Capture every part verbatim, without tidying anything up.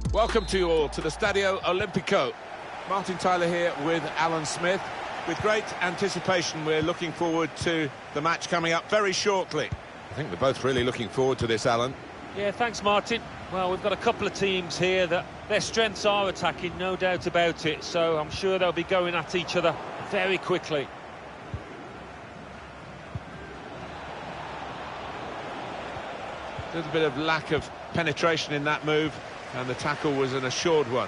Welcome to you all to the Stadio Olimpico. Martin Tyler here with Alan Smith. With great anticipation, we're looking forward to the match coming up very shortly. I think we're both really looking forward to this, Alan. Yeah, thanks, Martin. Well, we've got a couple of teams here that their strengths are attacking, no doubt about it. So I'm sure they'll be going at each other very quickly. A little bit of lack of penetration in that move, and the tackle was an assured one.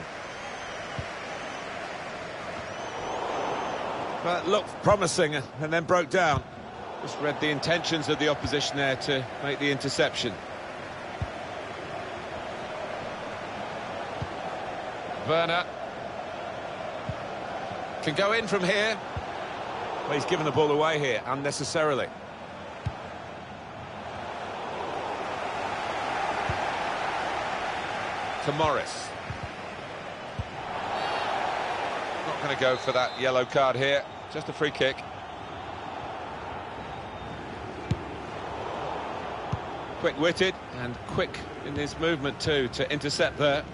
But looked promising and then broke down. Just read the intentions of the opposition there to make the interception. Werner can go in from here. Well, he's given the ball away here unnecessarily. To Morris. Not going to go for that yellow card here. Just a free kick. Quick-witted and quick in his movement too to intercept there.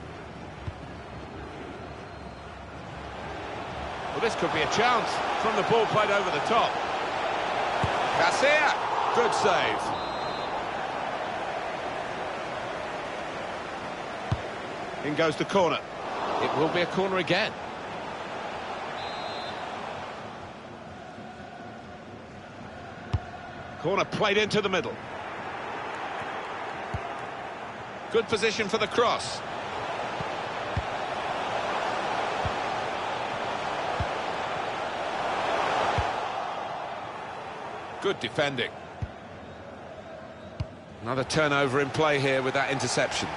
Well, this could be a chance from the ball played over the top. Garcia, good save. In goes the corner. It will be a corner again. Corner played into the middle. Good position for the cross. Good defending. Another turnover in play here with that interception.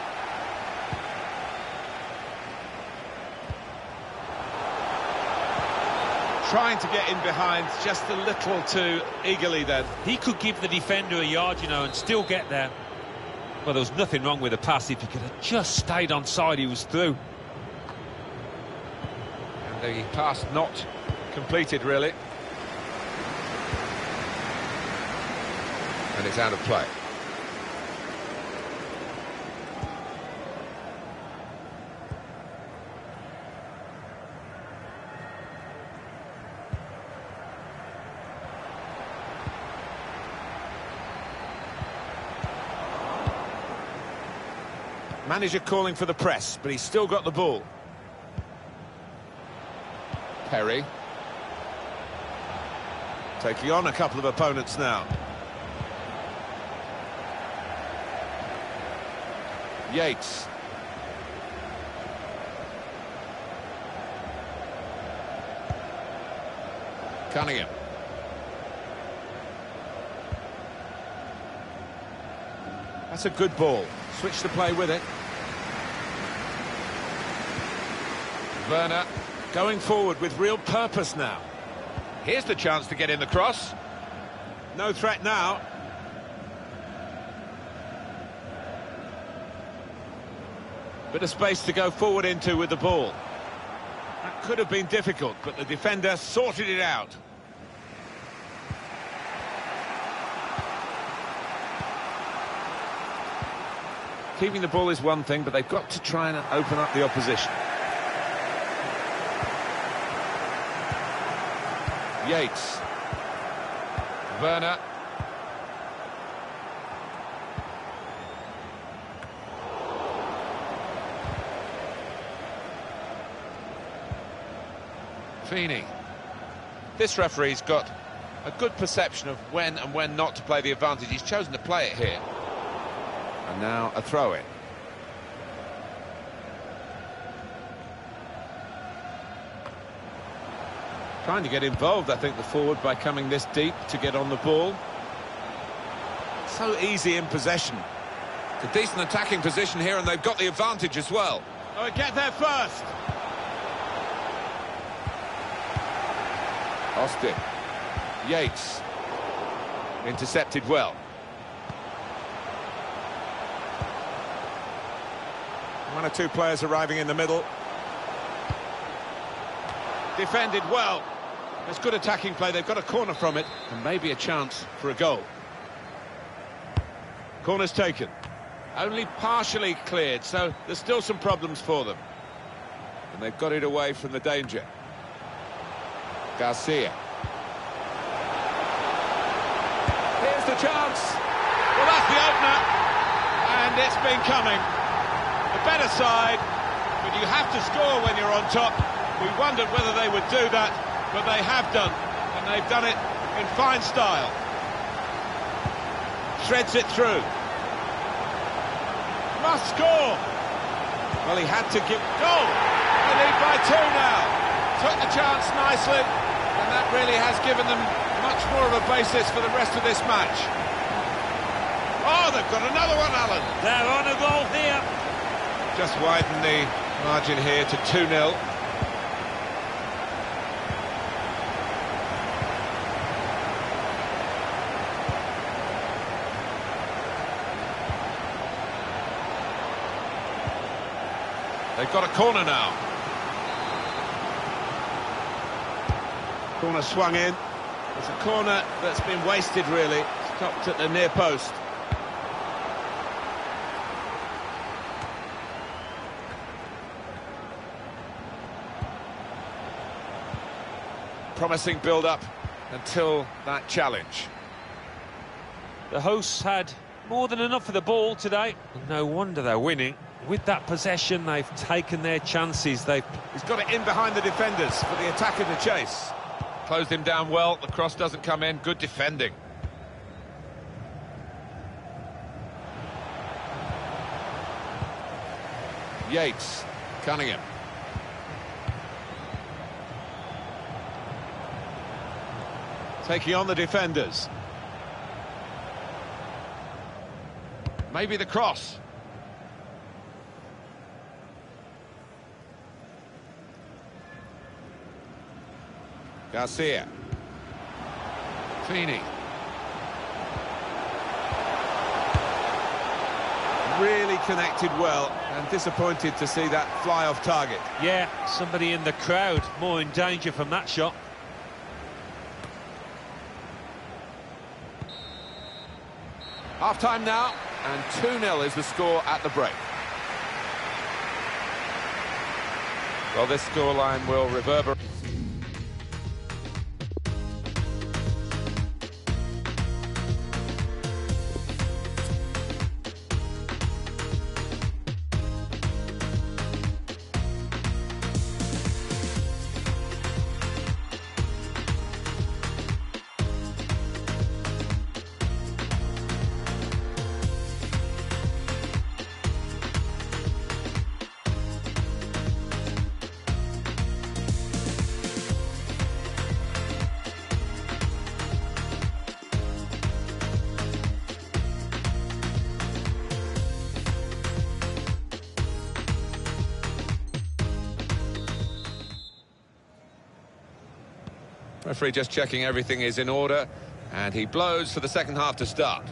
Trying to get in behind just a little too eagerly then. He could give the defender a yard, you know, and still get there. Well, there was nothing wrong with the pass. If he could have just stayed on side, he was through. And the pass not completed, really. And it's out of play. Manager calling for the press, but he's still got the ball. Perry. Taking on a couple of opponents now. Yates. Cunningham. That's a good ball. Switch to play with it. Werner going forward with real purpose now. Here's the chance to get in the cross. No threat now. Bit of space to go forward into with the ball. That could have been difficult, but the defender sorted it out. Keeping the ball is one thing, but they've got to try and open up the opposition. Yates. Werner. Feeney. This referee's got a good perception of when and when not to play the advantage. He's chosen to play it here. And now a throw-in. Trying to get involved, I think, the forward by coming this deep to get on the ball. So easy in possession. A decent attacking position here, and they've got the advantage as well. Oh, get there first. Austin. Yates. Intercepted well. One or two players arriving in the middle. Defended well. There's good attacking play. They've got a corner from it, and maybe a chance for a goal. Corner's taken. Only partially cleared, so there's still some problems for them. And they've got it away from the danger. Garcia. Here's the chance. Well, that's the opener. And it's been coming. The better side, but you have to score when you're on top. We wondered whether they would do that, but they have done. And they've done it in fine style. Threads it through. Must score. Well, he had to give... Goal! They lead by two now. Took the chance nicely, and that really has given them much more of a basis for the rest of this match. Oh, they've got another one, Alan. They're on a goal here. Just widen the margin here to two nil. They've got a corner now. Corner swung in. It's a corner that's been wasted, really. Stopped at the near post. Promising build-up until that challenge. The hosts had more than enough of the ball today. No wonder they're winning. With that possession, they've taken their chances. They've... He's got it in behind the defenders for the attack and the chase. Closed him down well. The cross doesn't come in. Good defending. Yates. Cunningham. Taking on the defenders. Maybe the cross. Garcia. Feeney. Really connected well, and disappointed to see that fly off target. Yeah, somebody in the crowd more in danger from that shot. Half-time now, and two nil is the score at the break. Well, this scoreline will reverberate. Referee just checking everything is in order, and he blows for the second half to start.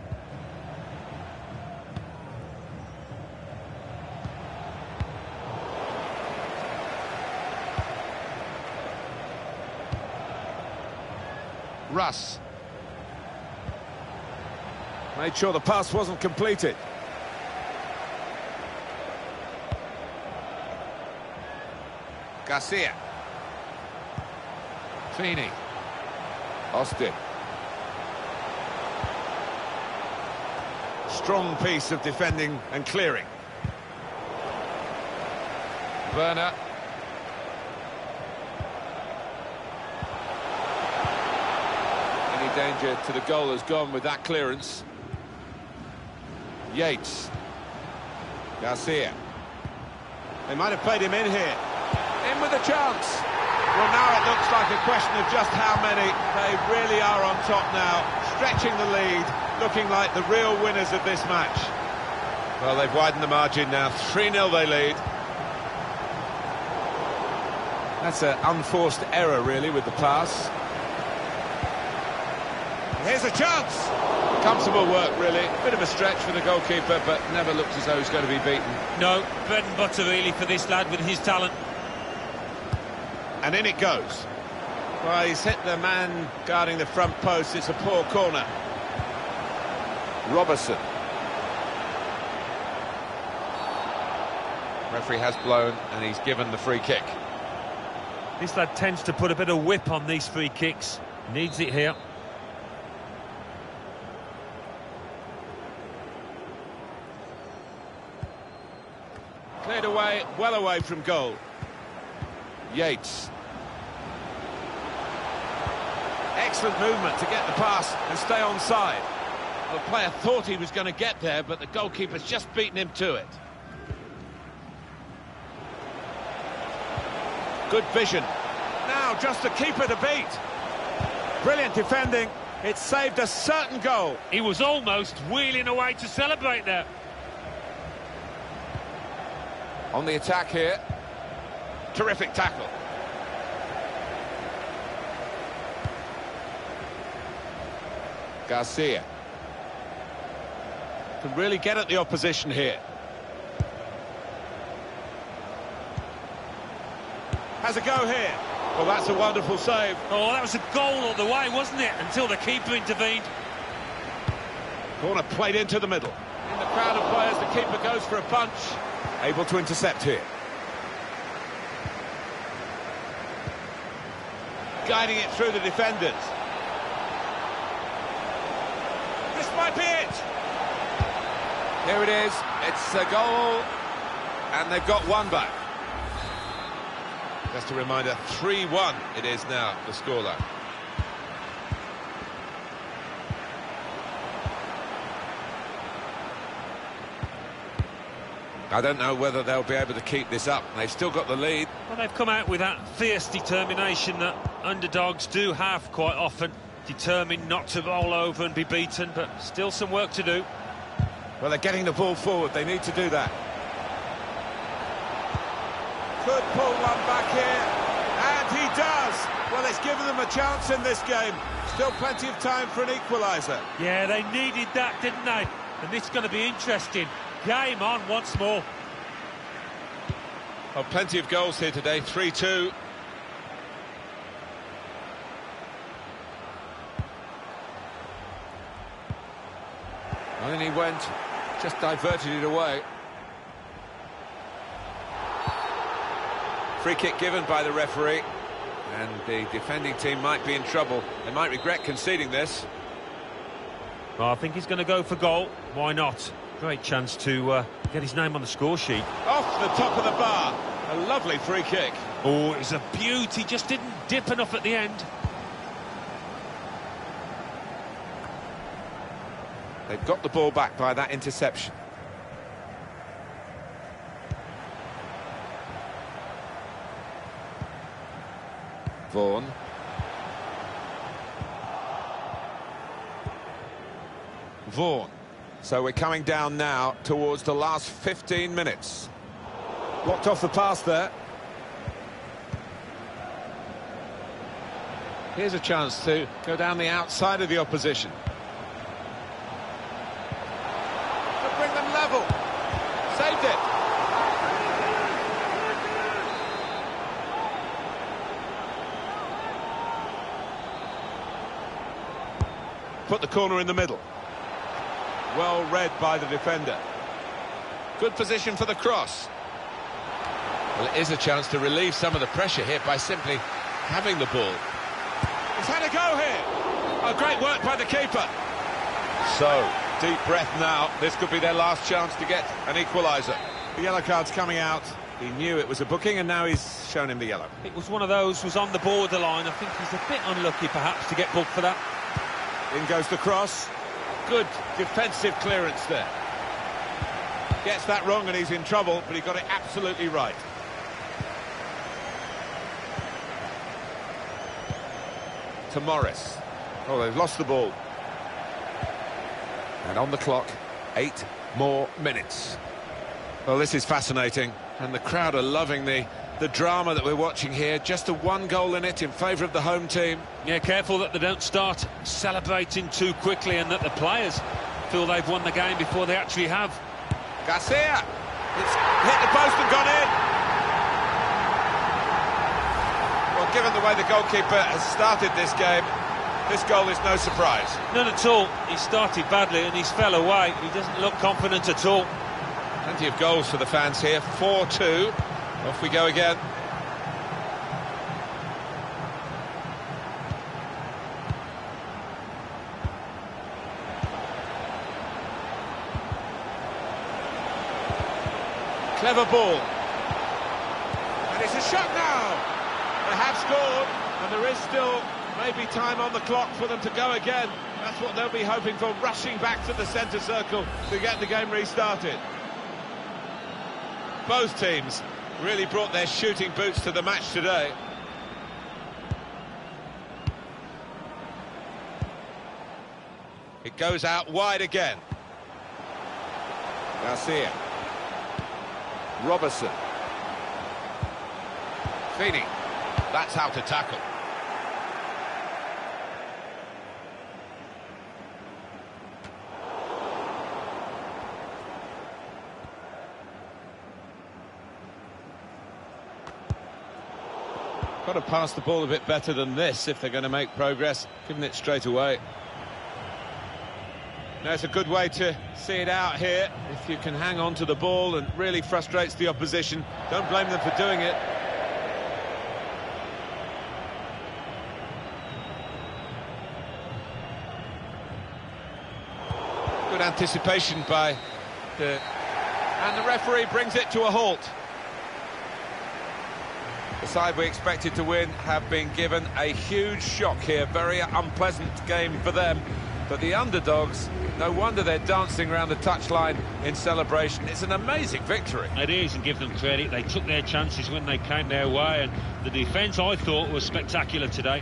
Russ. Made sure the pass wasn't completed. Garcia. Feeney. Austin. Strong piece of defending and clearing. Werner. Any danger to the goal has gone with that clearance. Yates. Garcia. They might have played him in here. In with a chance. Well, now it looks like a question of just how many. They really are on top now, stretching the lead, looking like the real winners of this match. Well, they've widened the margin now. three nil they lead. That's an unforced error, really, with the pass. Here's a chance. Comfortable work, really. Bit of a stretch for the goalkeeper, but never looked as though he's going to be beaten. No, bread and butter, really, for this lad with his talent. And in it goes. Well, he's hit the man guarding the front post. It's a poor corner. Robertson. Referee has blown and he's given the free kick. This lad tends to put a bit of whip on these free kicks. Needs it here. Cleared away, well away from goal. Yates. Excellent movement to get the pass and stay onside. The player thought he was going to get there, but the goalkeeper's just beaten him to it. Good vision. Now just the keeper to beat. Brilliant defending. It saved a certain goal. He was almost wheeling away to celebrate there. On the attack here. Terrific tackle. Garcia. Can really get at the opposition here. Has a go here. Well, that's a wonderful save. Oh, that was a goal all the way, wasn't it? Until the keeper intervened. Corner played into the middle. In the crowd of players, the keeper goes for a punch. Able to intercept here. Guiding it through the defenders. This might be it. Here it is. It's a goal. And they've got one back. Just a reminder, three one it is now, the scoreline. I don't know whether they'll be able to keep this up. They've still got the lead. Well, they've come out with that fierce determination that underdogs do have quite often. Determined not to roll over and be beaten, but still some work to do. Well, they're getting the ball forward. They need to do that. Could pull one back here, and he does. Well, it's given them a chance in this game. Still plenty of time for an equaliser. Yeah, they needed that, didn't they? And this is going to be interesting. Game on once more. Well, plenty of goals here today, three two. And then he went, just diverted it away. Free kick given by the referee, and the defending team might be in trouble. They might regret conceding this. Well, I think he's going to go for goal. Why not? Great chance to uh, get his name on the score sheet. Off the top of the bar. A lovely free kick. Oh, it was a beauty. Just didn't dip enough at the end. They've got the ball back by that interception. Vaughan. Vaughan. So we're coming down now towards the last fifteen minutes. Blocked off the pass there. Here's a chance to go down the outside of the opposition. To bring them level. Saved it. Put the corner in the middle. Well read by the defender. Good position for the cross. Well, it is a chance to relieve some of the pressure here by simply having the ball. He's had a go here. Oh, great work by the keeper. So, deep breath now. This could be their last chance to get an equaliser. The yellow card's coming out. He knew it was a booking, and now he's shown him the yellow. It was one of those, was on the borderline. I think he's a bit unlucky, perhaps, to get booked for that. In goes the cross. Good defensive clearance there. Gets that wrong and he's in trouble, but he got it absolutely right. To Morris. Oh, they've lost the ball. And on the clock, eight more minutes. Well, this is fascinating, and the crowd are loving the the drama that we're watching here. Just a one goal in it in favour of the home team. Yeah, careful that they don't start celebrating too quickly and that the players feel they've won the game before they actually have. Garcia! It's hit the post and gone in. Well, given the way the goalkeeper has started this game, this goal is no surprise. None at all. He started badly and he's fell away. He doesn't look confident at all. Plenty of goals for the fans here. four two. Off we go again. Clever ball. And it's a shot now. They have scored, and there is still maybe time on the clock for them to go again. That's what they'll be hoping for, rushing back to the centre circle to get the game restarted. Both teams really brought their shooting boots to the match today. It goes out wide again. Garcia. Robertson. Feeney. That's how to tackle. Got to pass the ball a bit better than this if they're going to make progress, giving it straight away. Now it's a good way to see it out here. If you can hang on to the ball and really frustrates the opposition, don't blame them for doing it. Good anticipation by the... And the referee brings it to a halt. The side we expected to win have been given a huge shock here. Very unpleasant game for them. But the underdogs, no wonder they're dancing around the touchline in celebration. It's an amazing victory. It is, and give them credit. They took their chances when they came their way, and the defence, I thought, was spectacular today.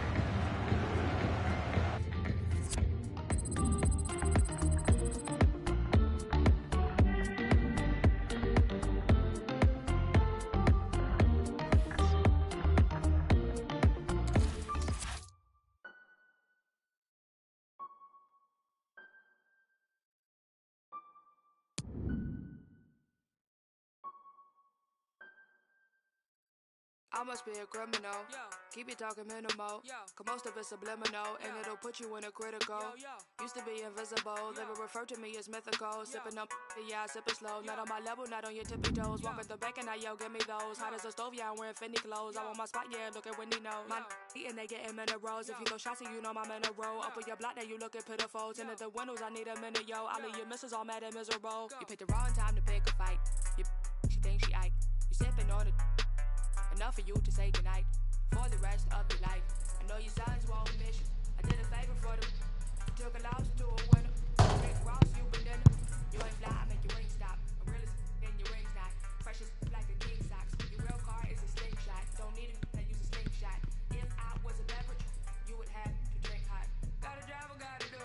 I must be a criminal. Yo. Keep it talking minimal. Yo. Cause most of it's subliminal, and it'll put you in a critical. Yo, yo. Used to be invisible, yo. They would refer to me as mythical. Yo. Sipping up, yeah, I sip it slow. Yo. Not on my level, not on your tippy toes. Yo. Walk at the back and I yell, give me those. Hot as a stove, yeah, I'm wearing Fendi clothes. Yo. I'm on my spot, yeah, look at Wendy knows. My eating, they getting minerals. If you go shots, you know I'm in a row. Up on your block, now you looking pitiful. Tinted the windows, I need a minute, yo. All of your misses all mad and miserable. Go. You picked the wrong time to pick a fight. You, she thinks she Ike. You sipping on it. Enough for you to say goodnight for the rest of your life. I know your sons won't miss you. I did a favor for them. You took a loss to a winner. Big Ross, you been dinner. You ain't fly, I make your wings stop. I'm realist in your rings not. Precious like a king socks. Your real car is a slingshot. Don't need it, I use a slingshot. If I was a beverage, you would have to drink hot. Gotta drive, I gotta do.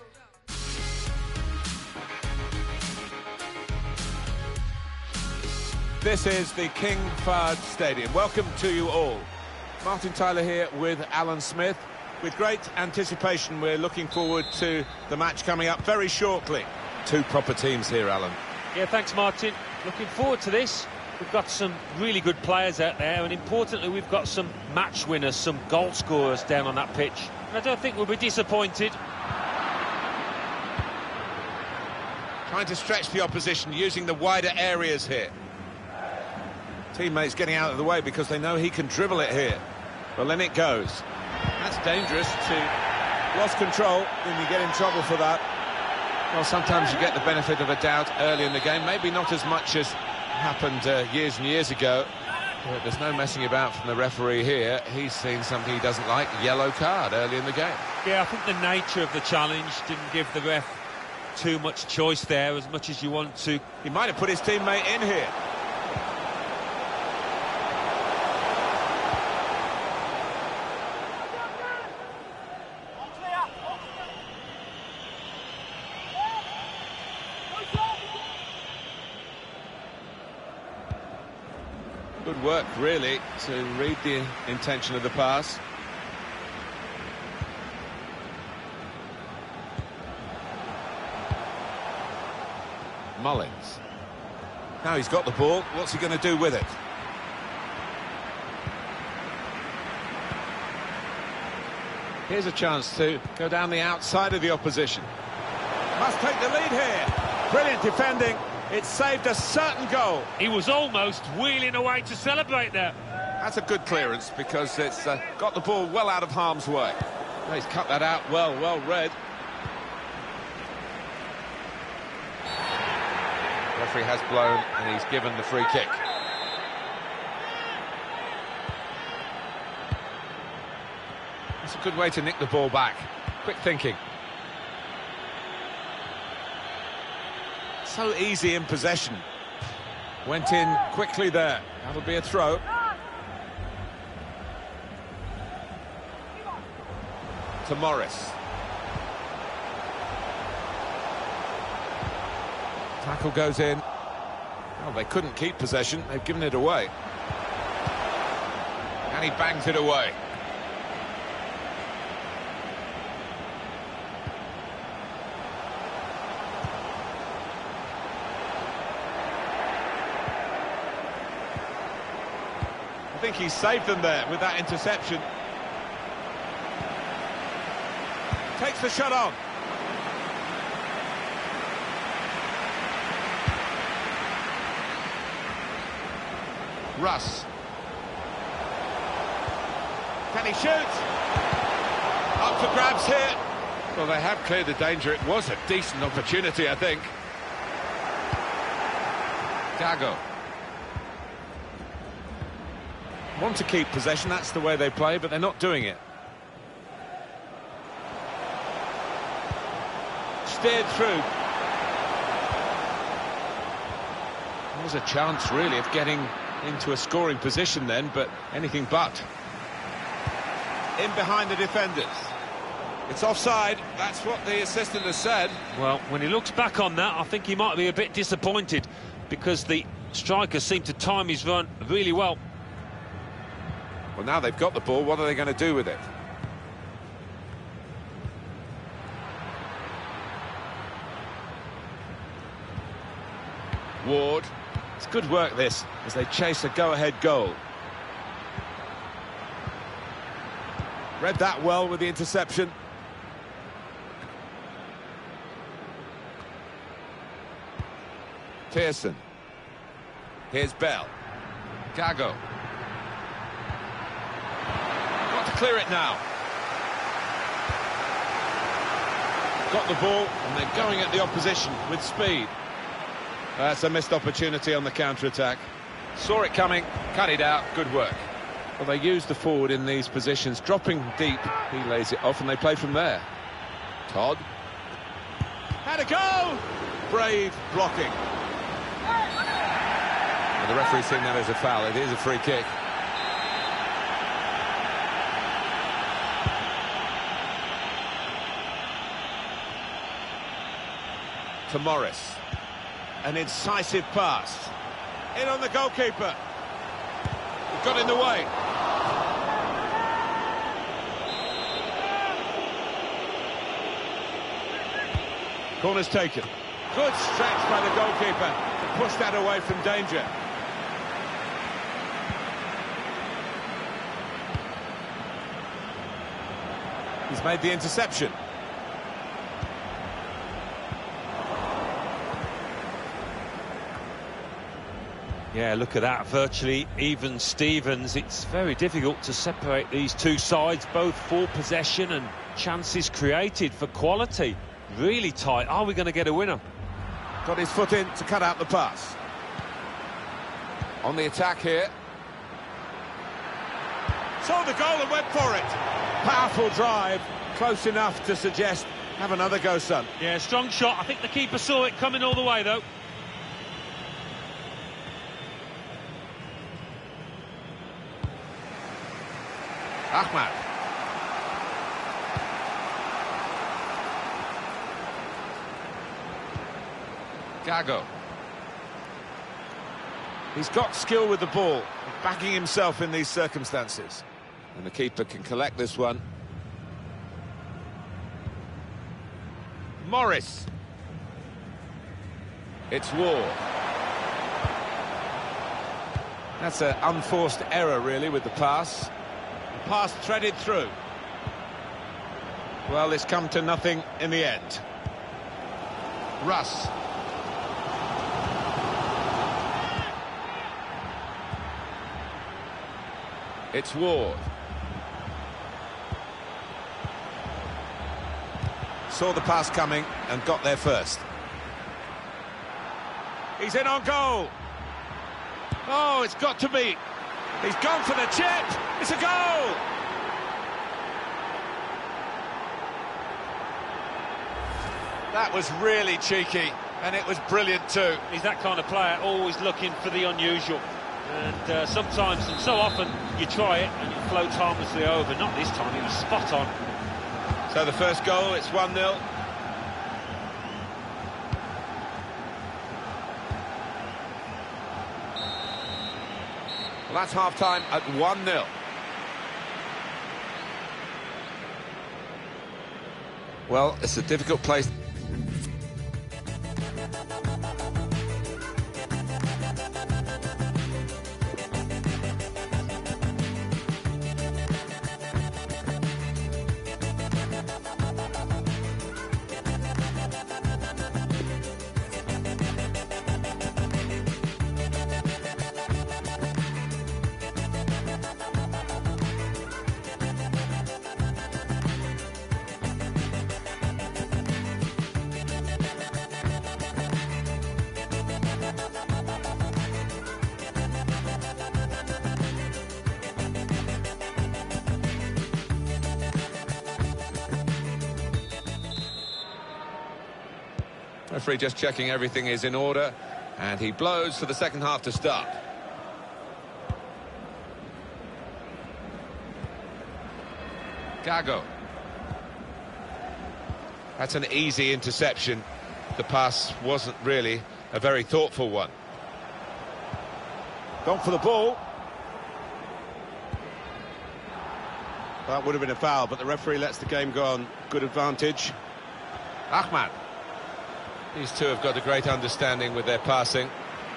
This is the King Fahd Stadium. Welcome to you all. Martin Tyler here with Alan Smith. With great anticipation, we're looking forward to the match coming up very shortly. Two proper teams here, Alan. Yeah, thanks, Martin. Looking forward to this. We've got some really good players out there, and importantly, we've got some match winners, some goal scorers down on that pitch. And I don't think we'll be disappointed. Trying to stretch the opposition, using the wider areas here. Teammates getting out of the way because they know he can dribble it here. Well, then it goes. That's dangerous to... Lost control, and you get in trouble for that. Well, sometimes you get the benefit of a doubt early in the game. Maybe not as much as happened uh, years and years ago. But there's no messing about from the referee here. He's seen something he doesn't like. Yellow card early in the game. Yeah, I think the nature of the challenge didn't give the ref too much choice there, as much as you want to. He might have put his teammate in here. Good work, really, to read the intention of the pass. Mullins. Now he's got the ball. What's he going to do with it? Here's a chance to go down the outside of the opposition. Must take the lead here. Brilliant defending. It saved a certain goal. He was almost wheeling away to celebrate there. That's a good clearance because it's uh, got the ball well out of harm's way. Oh, he's cut that out well, well read. The referee has blown and he's given the free kick. It's a good way to nick the ball back. Quick thinking. So easy in possession. Went in quickly there. That'll be a throw. To Morris. Tackle goes in. Well, they couldn't keep possession. They've given it away. And he bangs it away. I think he saved them there with that interception. Takes the shot on. Russ. Can he shoot? Up for grabs here. Well, they have cleared the danger. It was a decent opportunity, I think. Gago. Want to keep possession, that's the way they play, but they're not doing it. Steered through. There was a chance, really, of getting into a scoring position then, but anything but. In behind the defenders. It's offside, that's what the assistant has said. Well, when he looks back on that, I think he might be a bit disappointed because the striker seemed to time his run really well. Well, now they've got the ball, what are they going to do with it? Ward. It's good work, this, as they chase a go-ahead goal. Read that well with the interception. Pearson. Here's Bell. Gago. Got to clear it now. Got the ball, and they're going at the opposition with speed. That's a missed opportunity on the counter-attack. Saw it coming, cut it out, good work. Well, they use the forward in these positions, dropping deep. He lays it off and they play from there. Todd. Had a go! Brave blocking. Well, the referee's seen that as a foul. It is a free kick. To Morris. An incisive pass. In on the goalkeeper. He got in the way. Corner's taken. Good stretch by the goalkeeper to push that away from danger. He's made the interception. Yeah, look at that, virtually even Stevens. It's very difficult to separate these two sides, both for possession and chances created for quality. Really tight. Are we going to get a winner? Got his foot in to cut out the pass. On the attack here. Saw the goal and went for it. Powerful drive, close enough to suggest have another go, son. Yeah, strong shot. I think the keeper saw it coming all the way, though. Ahmad. Gago. He's got skill with the ball, backing himself in these circumstances. And the keeper can collect this one. Morris. It's Ward. That's an unforced error, really, with the pass. The pass threaded through. Well, it's come to nothing in the end. Russ. It's Ward. Saw the pass coming and got there first. He's in on goal. Oh, it's got to be. He's gone for the chip. It's a goal. That was really cheeky, and it was brilliant too. He's that kind of player, always looking for the unusual. And uh, sometimes, and so often, you try it and it floats harmlessly over. Not this time, he was spot on. So the first goal, it's one nil. Well, that's half-time at one nil. Well, it's a difficult place. Referee just checking everything is in order, and he blows for the second half to start. Gago. That's an easy interception. The pass wasn't really a very thoughtful one. Gone for the ball. That would have been a foul, but the referee lets the game go on. Good advantage. Ahmad. These two have got a great understanding with their passing.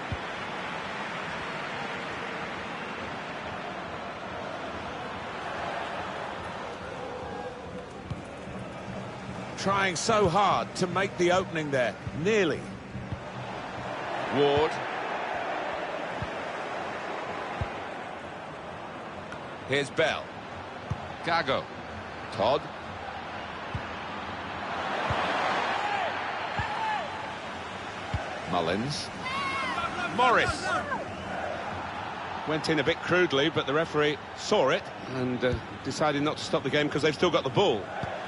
Trying so hard to make the opening there. Nearly. Ward. Here's Bell. Gago. Todd. Mullins. Morris. Went in a bit crudely, but the referee saw it and uh, decided not to stop the game because they've still got the ball.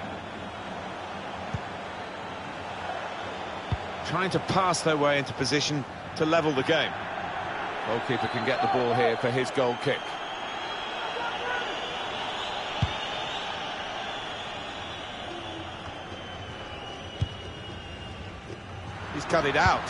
Trying to pass their way into position to level the game. Goalkeeper can get the ball here for his goal kick. He's cut it out.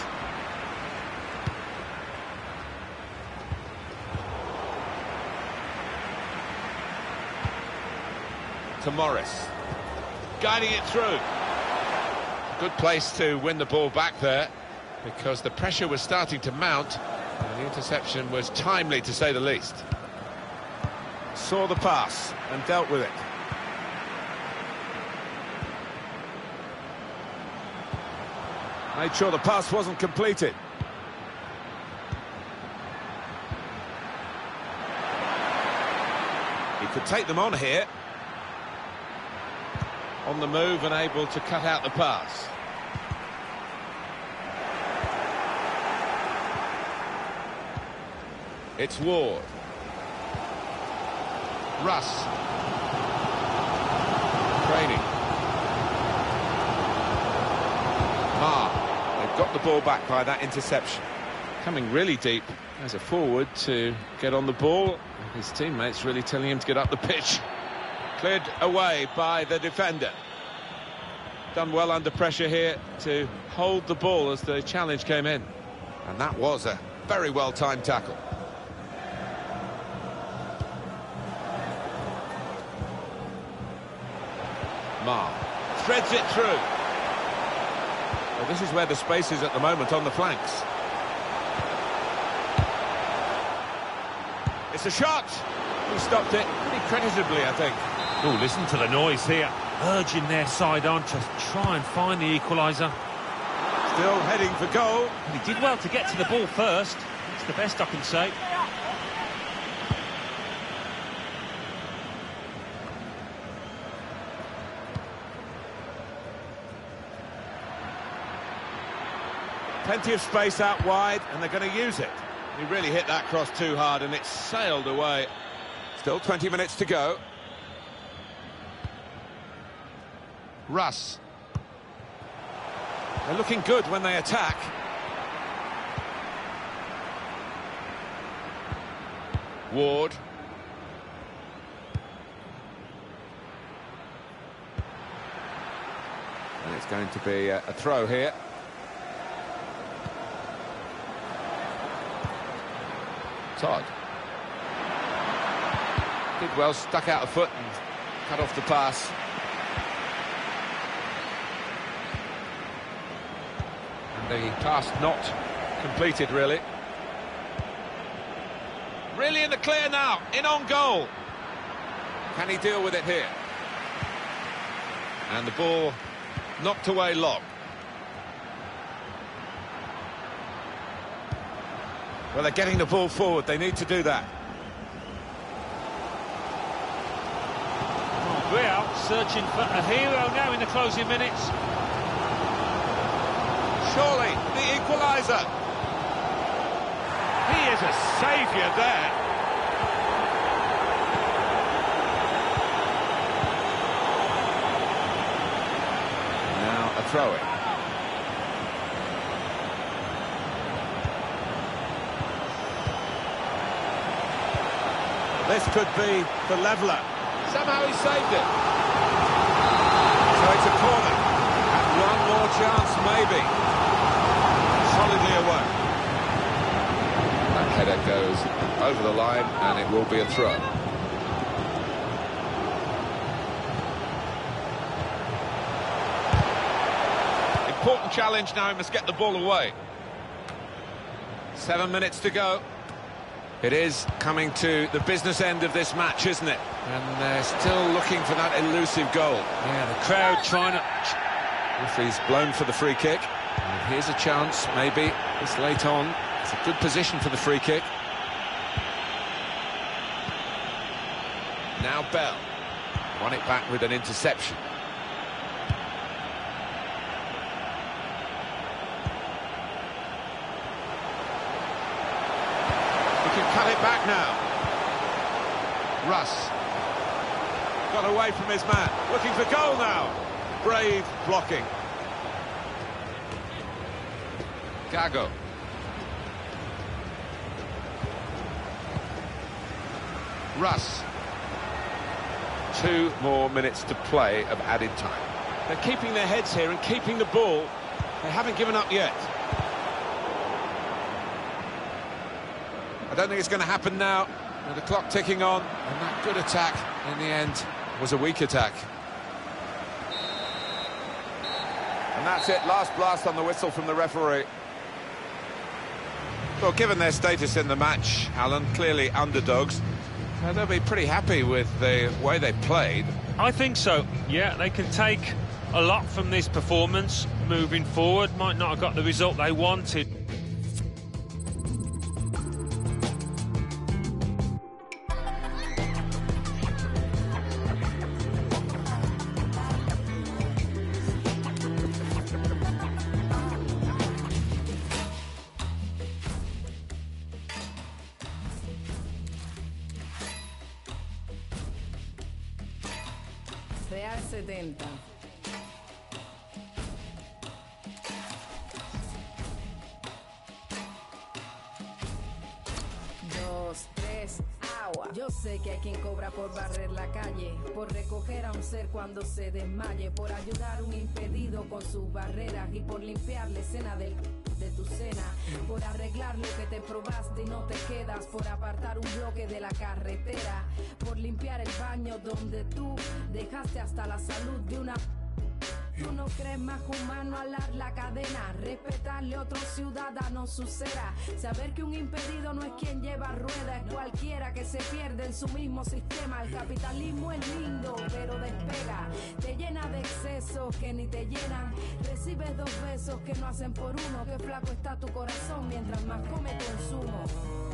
To Morris. Guiding it through. Good place to win the ball back there, because the pressure was starting to mount and the interception was timely, to say the least. Saw the pass and dealt with it. Made sure the pass wasn't completed. He could take them on here. On the move and able to cut out the pass. It's Ward. Russ. Training. Ma. They've got the ball back by that interception. Coming really deep as a forward to get on the ball. His teammates really telling him to get up the pitch. Cleared away by the defender. Done well under pressure here to hold the ball as the challenge came in. And that was a very well-timed tackle. Ma threads it through. Well, this is where the space is at the moment, on the flanks. It's a shot. He stopped it pretty creditably, I think. Oh, listen to the noise here. Urging their side on to try and find the equaliser. Still heading for goal. And he did well to get to the ball first. That's the best I can say. Plenty of space out wide, and they're going to use it. He really hit that cross too hard, and it sailed away. Still twenty minutes to go. Russ. They're looking good when they attack. Ward. And it's going to be a, a throw here. Todd. Did well, stuck out a foot and cut off the pass. And the pass not completed, really. Really in the clear now, in on goal. Can he deal with it here? And the ball knocked away long. Well, they're getting the ball forward, they need to do that. Real searching for a hero now in the closing minutes. Surely, the equaliser. He is a saviour there. Now a throw-in. This could be the leveller. Somehow he saved it. So it's a corner. And one more chance, maybe. Solidly away. That header goes over the line, and it will be a throw. Important challenge now, he must get the ball away. Seven minutes to go. It is coming to the business end of this match, isn't it? And they're still looking for that elusive goal. Yeah, the crowd trying to... Referee's blown for the free kick. And here's a chance, maybe, this late on. It's a good position for the free kick. Now Bell. Won it back with an interception. Cut it back now. Russ. Got away from his man. Looking for goal now. Brave blocking. Gago. Russ. Two more minutes to play of added time. They're keeping their heads here and keeping the ball. They haven't given up yet. I don't think it's going to happen now. With the clock ticking on, and that good attack in the end was a weak attack. And that's it, last blast on the whistle from the referee. Well, given their status in the match, Alan, clearly underdogs, uh, they'll be pretty happy with the way they played. I think so, yeah, they can take a lot from this performance moving forward. Might not have got the result they wanted. Real setenta. Dos, tres, agua. Yo sé que hay quien cobra por barrer la calle, por recoger a un ser cuando se desmaye, por ayudar a un impedido con sus barreras y por limpiar la escena del... de tu cena, por arreglar lo que te probaste y no te quedas, por apartar un bloque de la carretera, por limpiar el baño donde tú dejaste hasta la salud de una... Tú no crees más humano alar la cadena, respetarle a otro ciudadano su cera, saber que un impedido no es quien lleva rueda, es cualquiera que se pierde en su mismo sistema. El capitalismo es lindo, pero despega, te llena de excesos que ni te llenan, recibes dos besos que no hacen por uno, que flaco está tu corazón mientras más come consumo.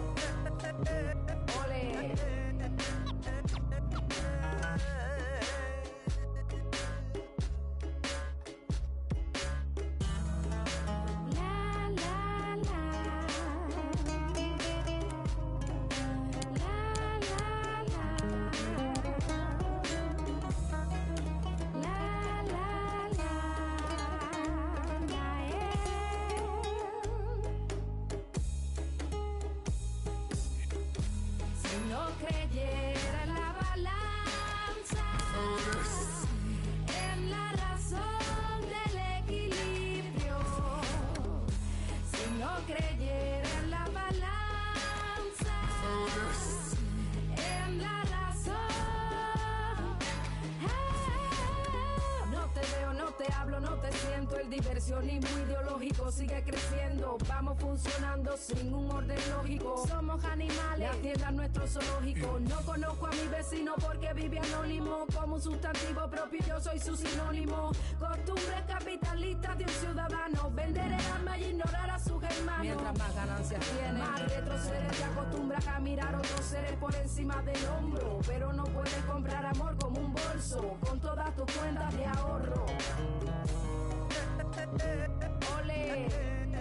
Ole. La, la. te hablo no te siento. El diversionismo ideológico sigue creciendo. Vamos funcionando sin un orden lógico. Somos animales, la tierra es nuestro zoológico. No conozco a mi vecino porque vive anónimo. Como un sustantivo propio yo soy su sinónimo. Costumbres capitalistas de un ciudadano. Vender el alma y ignorar a sus hermanos. Mientras más ganancias tiene, más retrocede. Te acostumbras a mirar otros seres por encima del hombro. Pero no puedes comprar amor como un bolso, con todas tus cuentas de ahorro. Ole.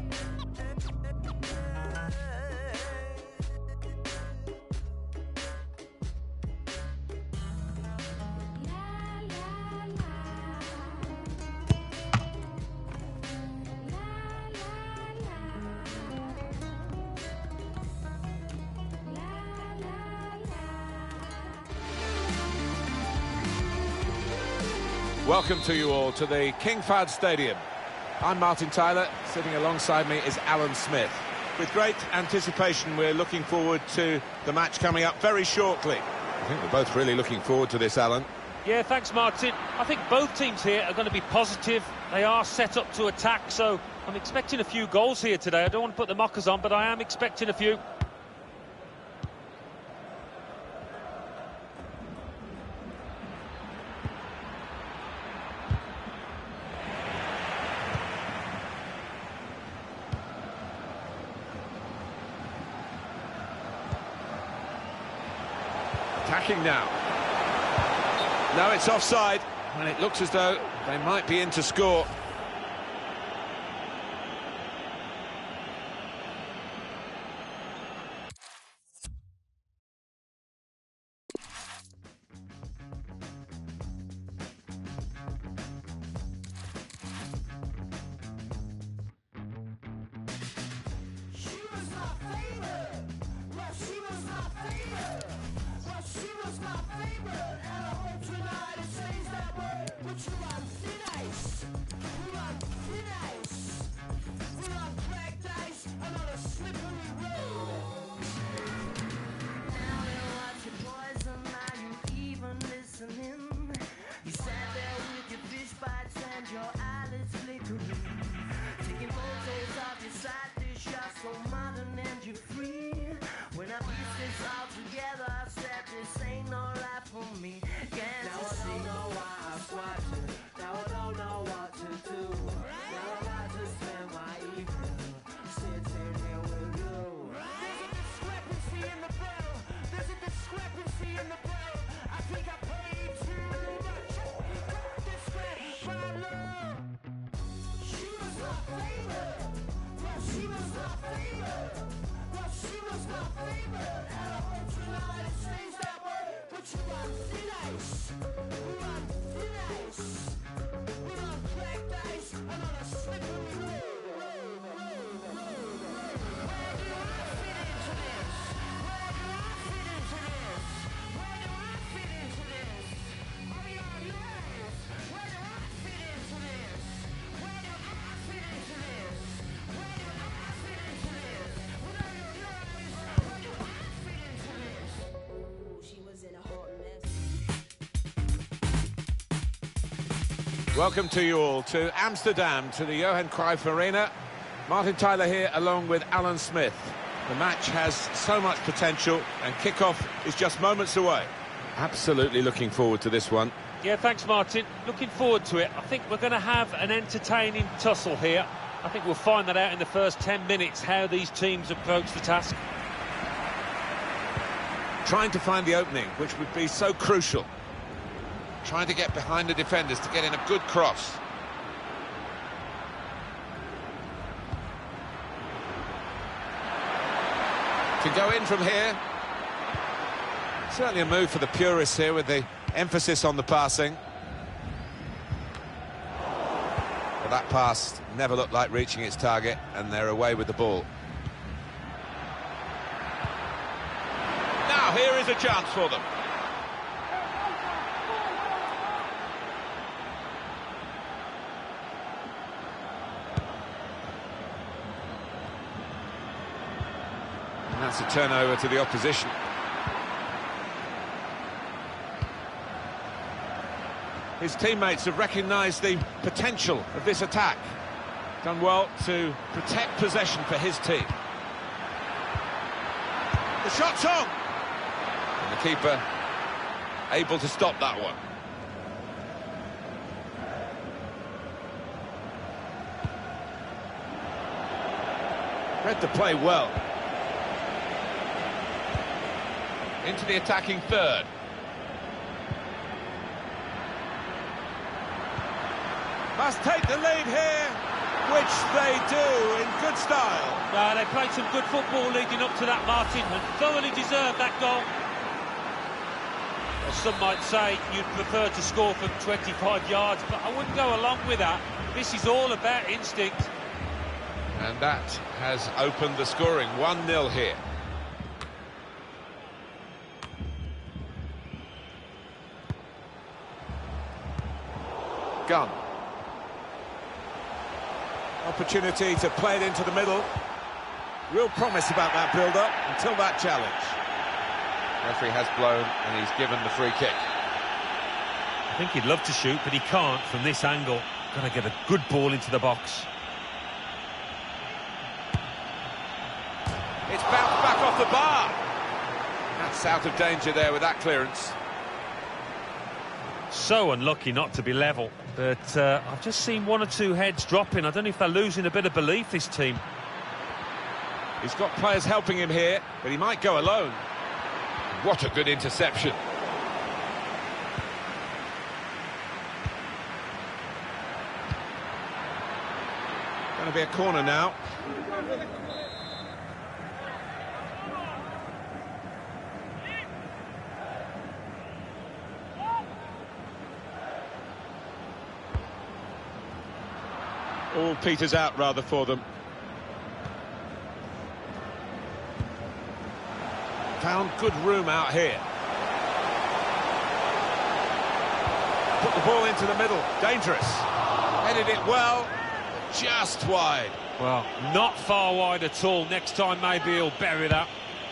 Welcome to you all to the King Fahd Stadium. I'm Martin Tyler, sitting alongside me is Alan Smith. With great anticipation, we're looking forward to the match coming up very shortly. I think we're both really looking forward to this, Alan. Yeah, thanks, Martin. I think both teams here are going to be positive. They are set up to attack, so I'm expecting a few goals here today. I don't want to put the mockers on, but I am expecting a few. Attacking now. No, it's offside, and it looks as though they might be in to score. Welcome to you all to Amsterdam, to the Johan Cruyff Arena. Martin Tyler here along with Alan Smith. The match has so much potential and kick-off is just moments away. Absolutely looking forward to this one. Yeah, thanks, Martin. Looking forward to it. I think we're going to have an entertaining tussle here. I think we'll find that out in the first ten minutes, how these teams approach the task. Trying to find the opening, which would be so crucial. Trying to get behind the defenders to get in a good cross. Can go in from here. Certainly a move for the purists here with the emphasis on the passing. But that pass never looked like reaching its target, and they're away with the ball. Now here is a chance for them. And that's a turnover to the opposition. His teammates have recognised the potential of this attack. Done well to protect possession for his team. The shot's on! And the keeper able to stop that one. Read the play well. Into the attacking third. Must take the lead here, which they do in good style. Uh, they played some good football leading up to that, Martin, and thoroughly deserved that goal. Well, some might say you'd prefer to score from twenty-five yards, but I wouldn't go along with that. This is all about instinct. And that has opened the scoring, one nil here. Gunn. Opportunity to play it into the middle. Real promise about that build-up until that challenge. Referee has blown and he's given the free kick. I think he'd love to shoot, but he can't from this angle. Got to get a good ball into the box. It's bounced back off the bar. That's out of danger there with that clearance. So unlucky not to be level, but uh, I've just seen one or two heads dropping. I don't know if they're losing a bit of belief, this team. He's got players helping him here, but he might go alone. What a good interception. Going to be a corner now. All peters out rather for them. Found good room out here. Put the ball into the middle. Dangerous. Headed it well. Just wide. Well, not far wide at all. Next time maybe he'll bury that.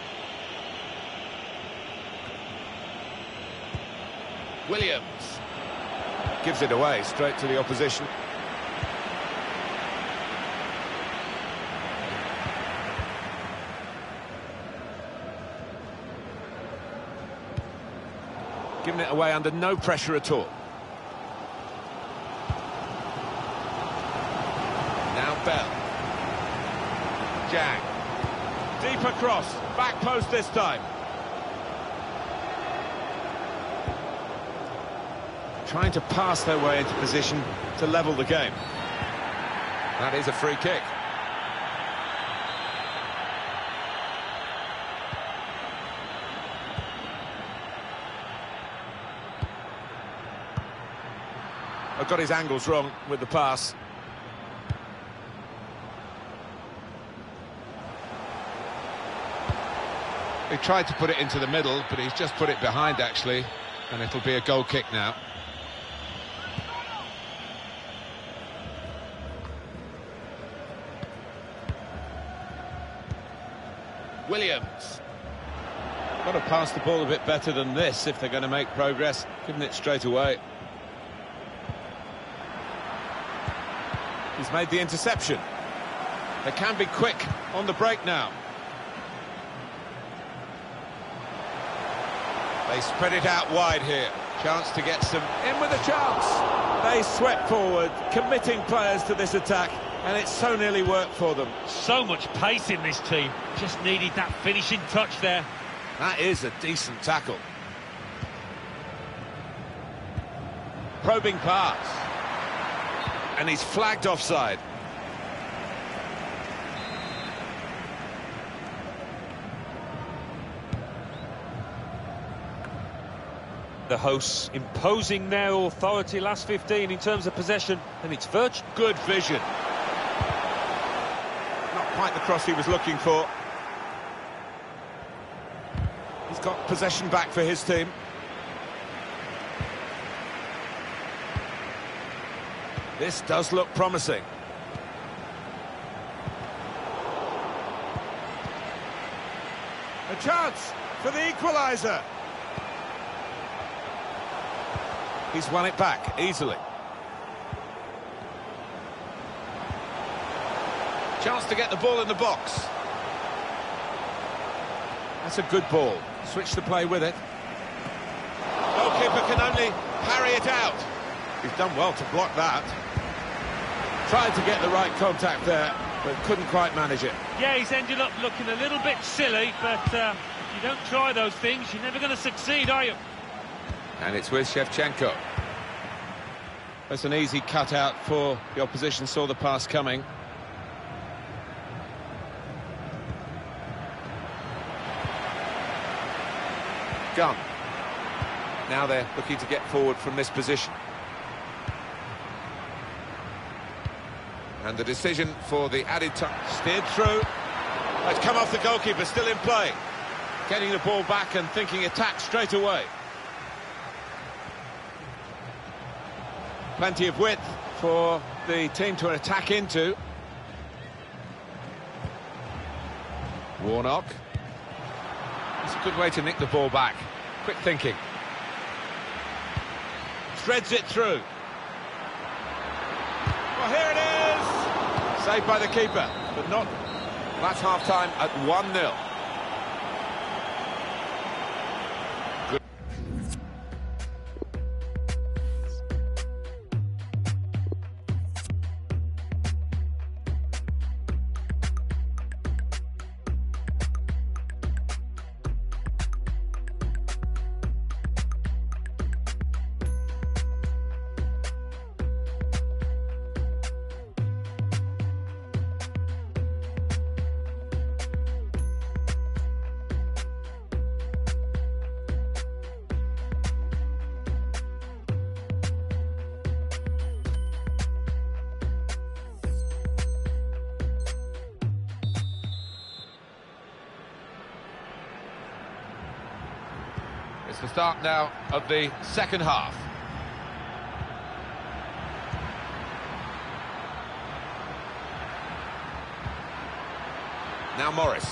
Williams. Gives it away straight to the opposition. Giving it away under no pressure at all. Now Bell. Jang. Deep across. Back post this time. Trying to pass their way into position to level the game. That is a free kick. I've got his angles wrong with the pass. He tried to put it into the middle, but he's just put it behind, actually, and it'll be a goal kick now. Williams. Got to pass the ball a bit better than this if they're going to make progress, giving it straight away. He's made the interception. They can be quick on the break now. They spread it out wide here. Chance to get some in with a chance. They swept forward, committing players to this attack, and it so nearly worked for them. So much pace in this team. Just needed that finishing touch there. That is a decent tackle. Probing pass. And he's flagged offside. The hosts imposing their authority last fifteen in terms of possession, and it's virtual. Good vision. Not quite the cross he was looking for. He's got possession back for his team. This does look promising. A chance for the equaliser. He's won it back easily. Chance to get the ball in the box. That's a good ball. Switch the play with it. Goalkeeper can only parry it out. He's done well to block that. Tried to get the right contact there, but couldn't quite manage it. Yeah, he's ended up looking a little bit silly, but uh, if you don't try those things, you're never going to succeed, are you? And it's with Shevchenko. That's an easy cutout for the opposition, saw the pass coming. Gunn. Now they're looking to get forward from this position. And the decision for the added time. Steered through. It's come off the goalkeeper, still in play. Getting the ball back and thinking attack straight away. Plenty of width for the team to attack into. Warnock. It's a good way to nick the ball back. Quick thinking. Threads it through. Well, here it is! Saved by the keeper, but not... That's half-time at one nil. It's the start now of the second half. Now Morris.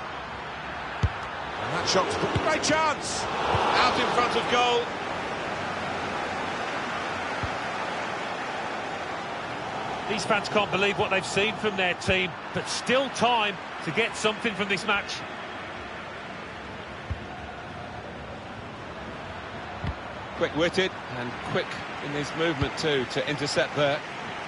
And that shot's a great chance! Out in front of goal. These fans can't believe what they've seen from their team, but still time to get something from this match. Quick-witted and quick in his movement too to intercept there.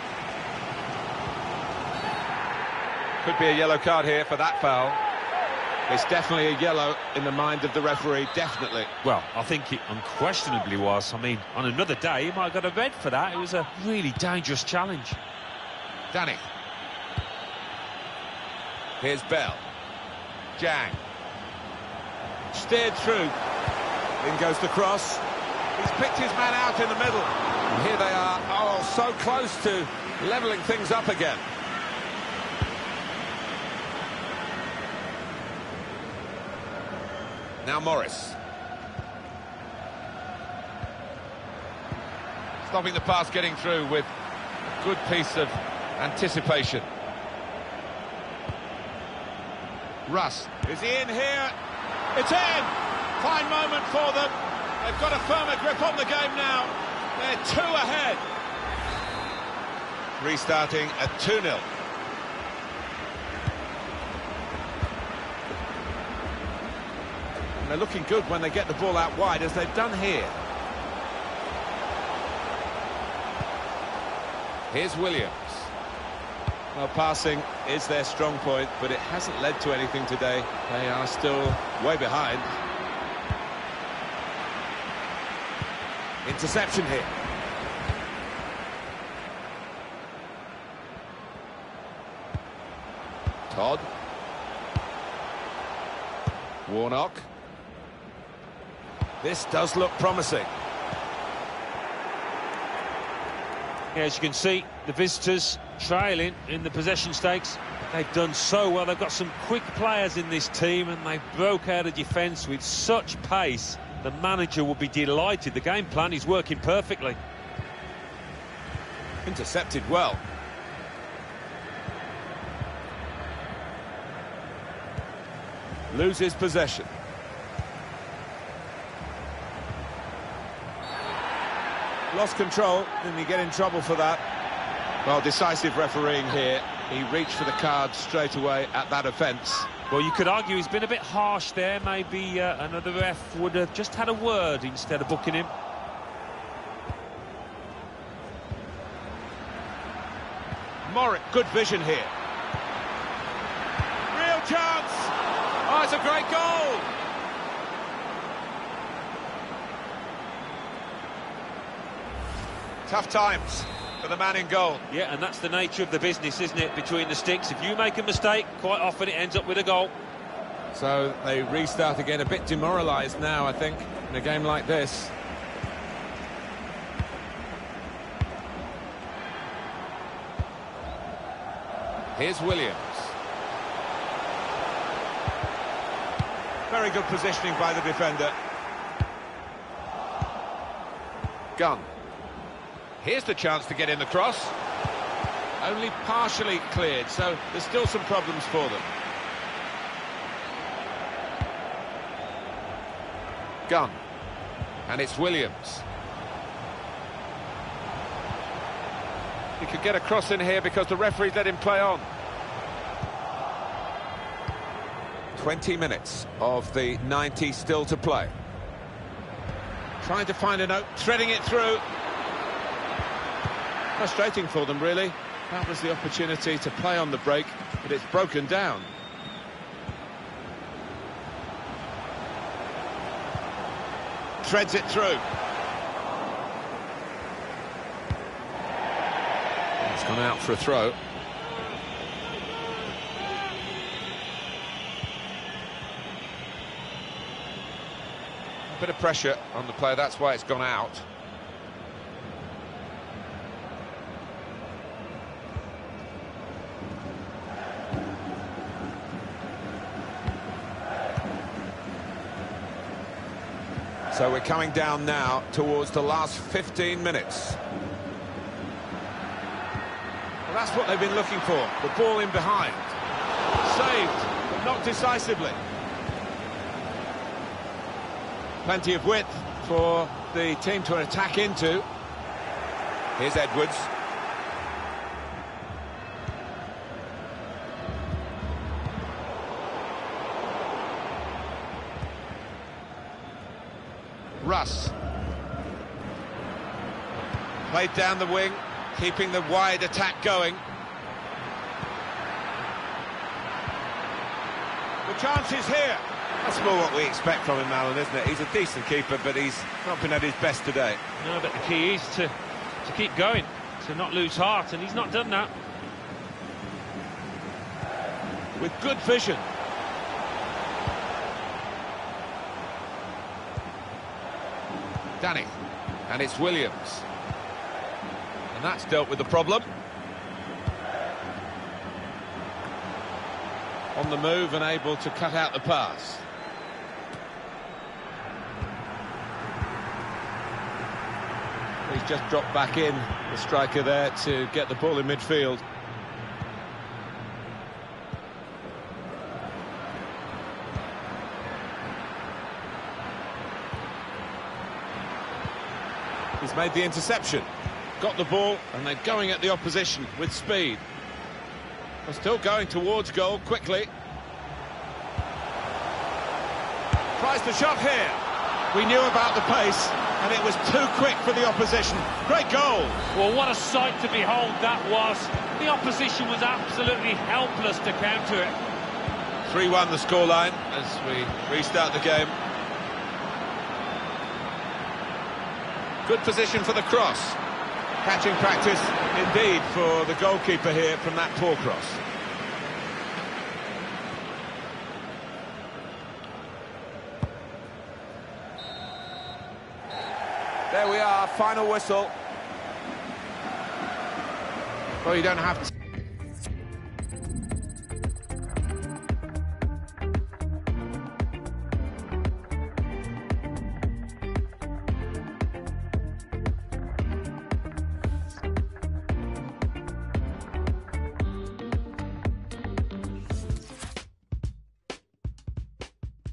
Could be a yellow card here for that foul. It's definitely a yellow in the mind of the referee, definitely. Well, I think it unquestionably was. I mean, on another day, he might have got a red for that. It was a really dangerous challenge. Danny. Here's Bell. Jang. Steered through. In goes the cross. He's picked his man out in the middle. And here they are, oh, so close to levelling things up again. Now Morris. Stopping the pass getting through with a good piece of anticipation. Russ. Is he in here? It's in! Fine moment for them. They've got a firmer grip on the game now. They're two ahead. Restarting at two nil. They're looking good when they get the ball out wide, as they've done here. Here's Williams. Well, passing is their strong point, but it hasn't led to anything today. They are still way behind. Interception here. Todd. Warnock. This does look promising. Yeah, as you can see, the visitors trailing in the possession stakes. They've done so well. They've got some quick players in this team, and they broke out of defence with such pace. The manager will be delighted. The game plan is working perfectly. Intercepted well. Loses possession. lost control, didn't he get in trouble for that? Well, decisive refereeing here. He reached for the card straight away at that offence. Well, you could argue he's been a bit harsh there. Maybe uh, another ref would have just had a word instead of booking him. Morris, good vision here. Real chance! Oh, it's a great goal! Tough times for the man in goal. Yeah, and that's the nature of the business, isn't it, between the sticks. If you make a mistake, quite often it ends up with a goal. So they restart again, a bit demoralised now, I think, in a game like this. Here's Williams. Very good positioning by the defender. Gunn. Here's the chance to get in the cross. Only partially cleared, so there's still some problems for them. Gunn. And it's Williams. He could get a cross in here because the referees let him play on. twenty minutes of the ninety still to play. Trying to find a note, threading it through. Frustrating for them, really. That was the opportunity to play on the break, but it's broken down. Threads it through. It's gone out for a throw. A bit of pressure on the player, that's why it's gone out. So we're coming down now towards the last fifteen minutes. Well, that's what they've been looking for, the ball in behind. Saved, but not decisively. Plenty of width for the team to attack into. Here's Edwards. Russ. Played down the wing, keeping the wide attack going. The chance is here. That's more what we expect from him, Alan, isn't it? He's a decent keeper, but he's not been at his best today. No, but the key is to, to keep going, to not lose heart, and he's not done that. With good vision. Danny, and it's Williams. And that's dealt with the problem. On the move and able to cut out the pass. He's just dropped back in, the striker there, to get the ball in midfield. He's made the interception, got the ball, and they're going at the opposition with speed. They're still going towards goal quickly. Tries the shot here. We knew about the pace, and it was too quick for the opposition. Great goal. Well, what a sight to behold that was. The opposition was absolutely helpless to counter it. three one the scoreline as we restart the game. Good position for the cross. Catching practice indeed for the goalkeeper here from that poor cross. There we are, final whistle. Well, you don't have to.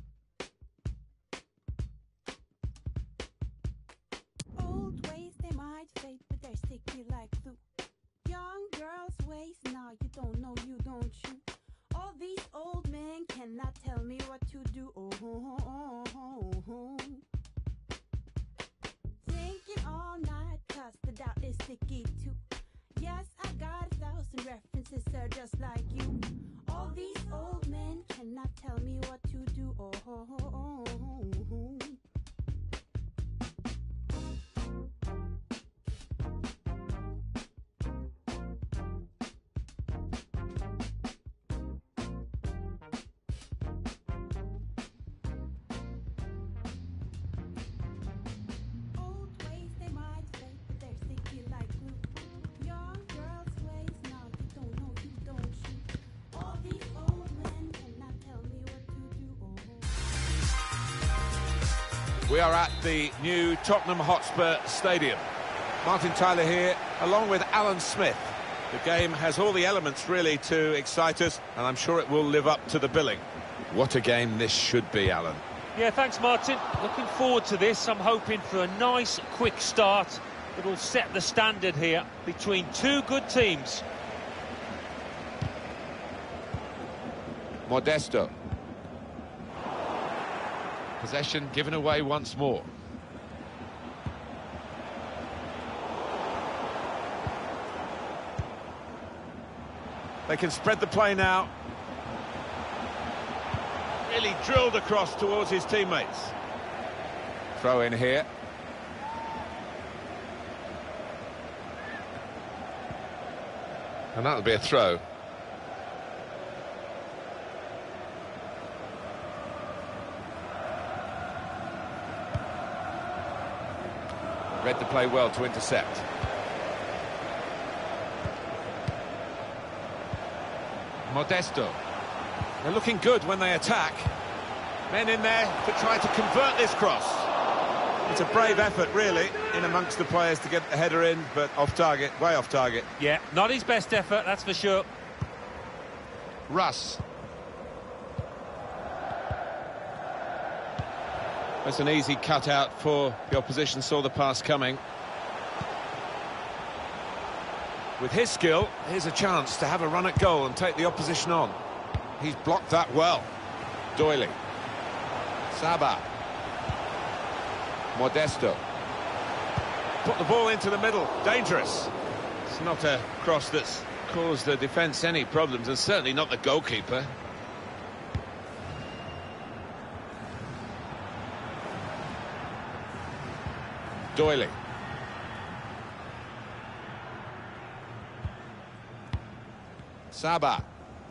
Old ways they might cannot tell me what to do. Oh, oh, oh, oh, oh. Thinking all night, cause the doubt is sticky too. Yes, I got a thousand references, sir, just like you. All these old men cannot tell me what to do. Oh, oh, oh, oh, oh. We are at the new Tottenham Hotspur Stadium. Martin Tyler here, along with Alan Smith. The game has all the elements really to excite us, and I'm sure it will live up to the billing. What a game this should be, Alan. Yeah, thanks, Martin. Looking forward to this. I'm hoping for a nice, quick start that will set the standard here between two good teams. Modesto. Possession given away once more. They can spread the play now. Really drilled across towards his teammates. Throw in here. And that'll be a throw. Read the play well to intercept. Modesto. They're looking good when they attack. Men in there to try to convert this cross. It's a brave effort, really, in amongst the players to get the header in, but off target, way off target. Yeah, not his best effort, that's for sure. Russ. That's an easy cutout for the opposition, saw the pass coming. With his skill, here's a chance to have a run at goal and take the opposition on. He's blocked that well. Doyley. Saba. Modesto. Put the ball into the middle. Dangerous. It's not a cross that's caused the defence any problems, and certainly not the goalkeeper. Doyley. Saba.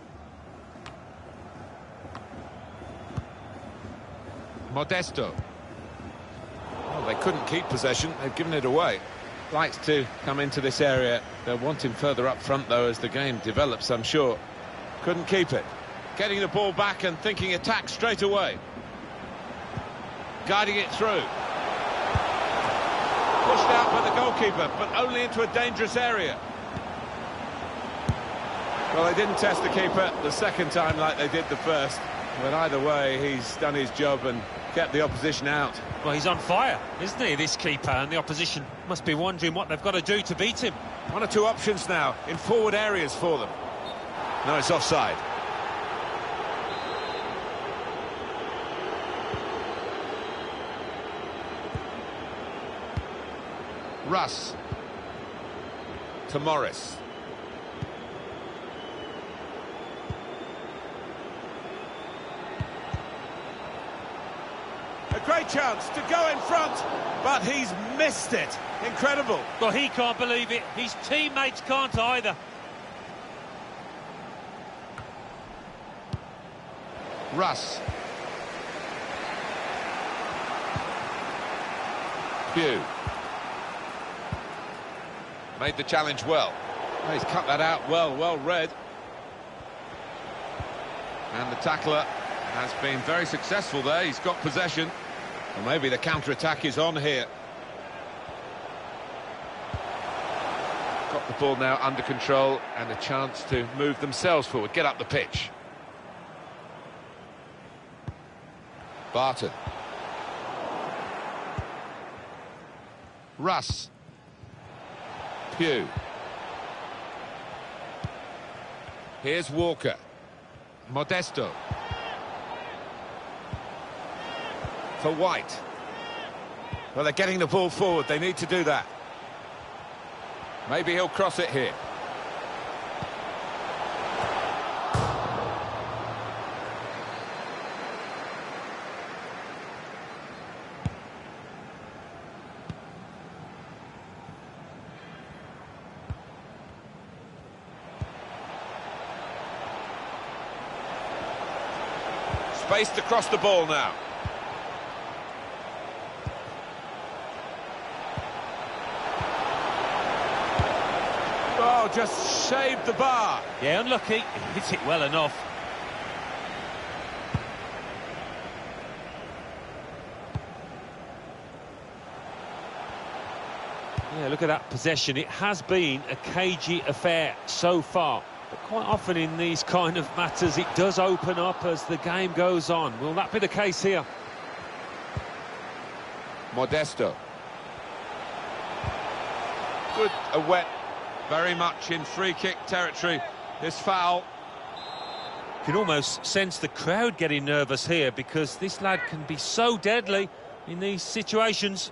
Modesto. Well, they couldn't keep possession, they've given it away. Likes to come into this area. They'll want him further up front, though, as the game develops, I'm sure. Couldn't keep it. Getting the ball back and thinking attack straight away. Guiding it through. Pushed out by the goalkeeper, but only into a dangerous area. Well, they didn't test the keeper the second time like they did the first. But either way, he's done his job and kept the opposition out. Well, he's on fire, isn't he, this keeper? And the opposition must be wondering what they've got to do to beat him. One or two options now in forward areas for them. No, it's offside. Russ. To Morris. A great chance to go in front, but he's missed it. Incredible. Well, he can't believe it. His teammates can't either. Russ. Pugh. Made the challenge well. well. He's cut that out well, well read. And the tackler has been very successful there. He's got possession. And maybe the counter-attack is on here. Got the ball now under control and a chance to move themselves forward, get up the pitch. Barton. Russ. Pugh. Here's Walker. Modesto. for White. Well, they're getting the ball forward. They need to do that. Maybe he'll cross it here. Spaced across the ball now. Oh, just shaved the bar. Yeah, unlucky. He hit it well enough. Yeah, look at that possession. It has been a cagey affair so far. But quite often in these kind of matters, it does open up as the game goes on. Will that be the case here? Modesto. Good, a wet, very much in free-kick territory, this foul. You can almost sense the crowd getting nervous here because this lad can be so deadly in these situations.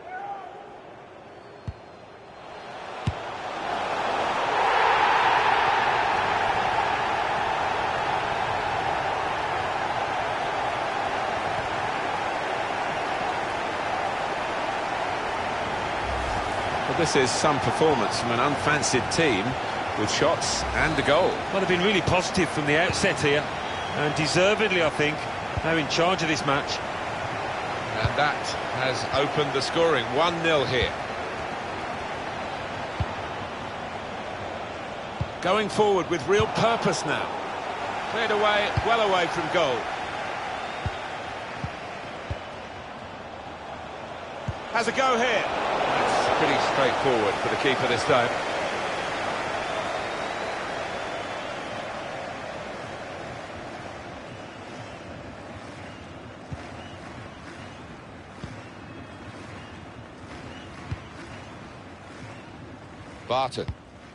Well, this is some performance from an unfancied team with shots and a goal. Well, they've been really positive from the outset here, and deservedly, I think, they're in charge of this match. And that has opened the scoring. one nil here. Going forward with real purpose now. Cleared away, well away from goal. Has a go here. That's pretty straightforward for the keeper this time. Barton.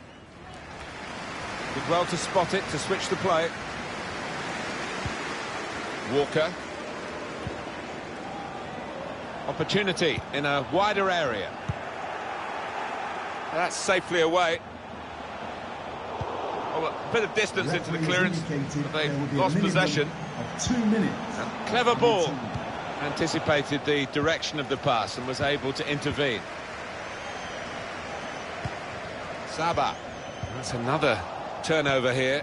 Did well to spot it, to switch the play. Walker. Opportunity in a wider area. That's safely away. Oh, a bit of distance into the clearance, but they've lost possession. Of two minutes. And clever ball. Anticipated the direction of the pass and was able to intervene. Saba. That's another turnover here.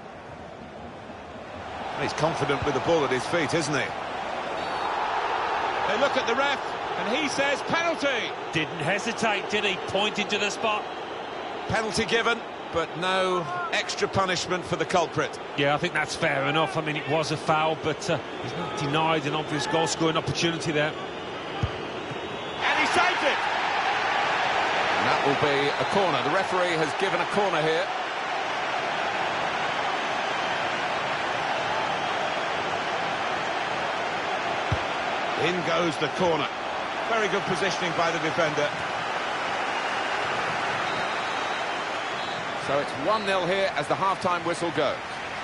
He's confident with the ball at his feet, isn't he? They look at the ref, and he says penalty. Didn't hesitate, did he? Pointed to the spot. Penalty given, but no extra punishment for the culprit. Yeah, I think that's fair enough. I mean, it was a foul, but uh, he's not denied an obvious goal-scoring opportunity there. And he saved it! And that will be a corner. The referee has given a corner here. In goes the corner. Very good positioning by the defender. So it's one nil here as the half-time whistle goes.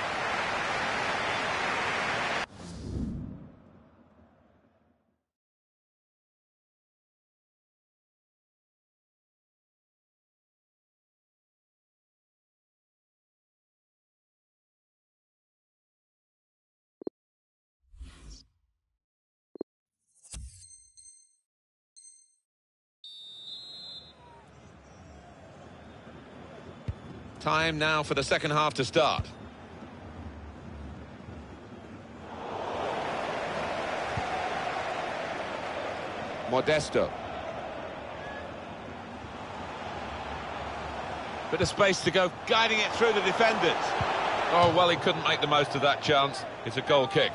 Time now for the second half to start. Modesto. Bit of space to go, guiding it through the defenders. Oh, well, he couldn't make the most of that chance. It's a goal kick.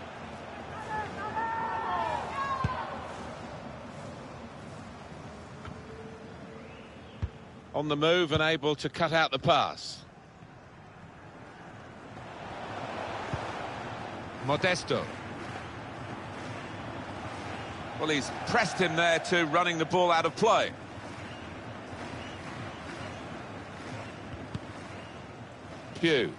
On the move and able to cut out the pass. Modesto. Well, he's pressed him there to running the ball out of play. Pugh.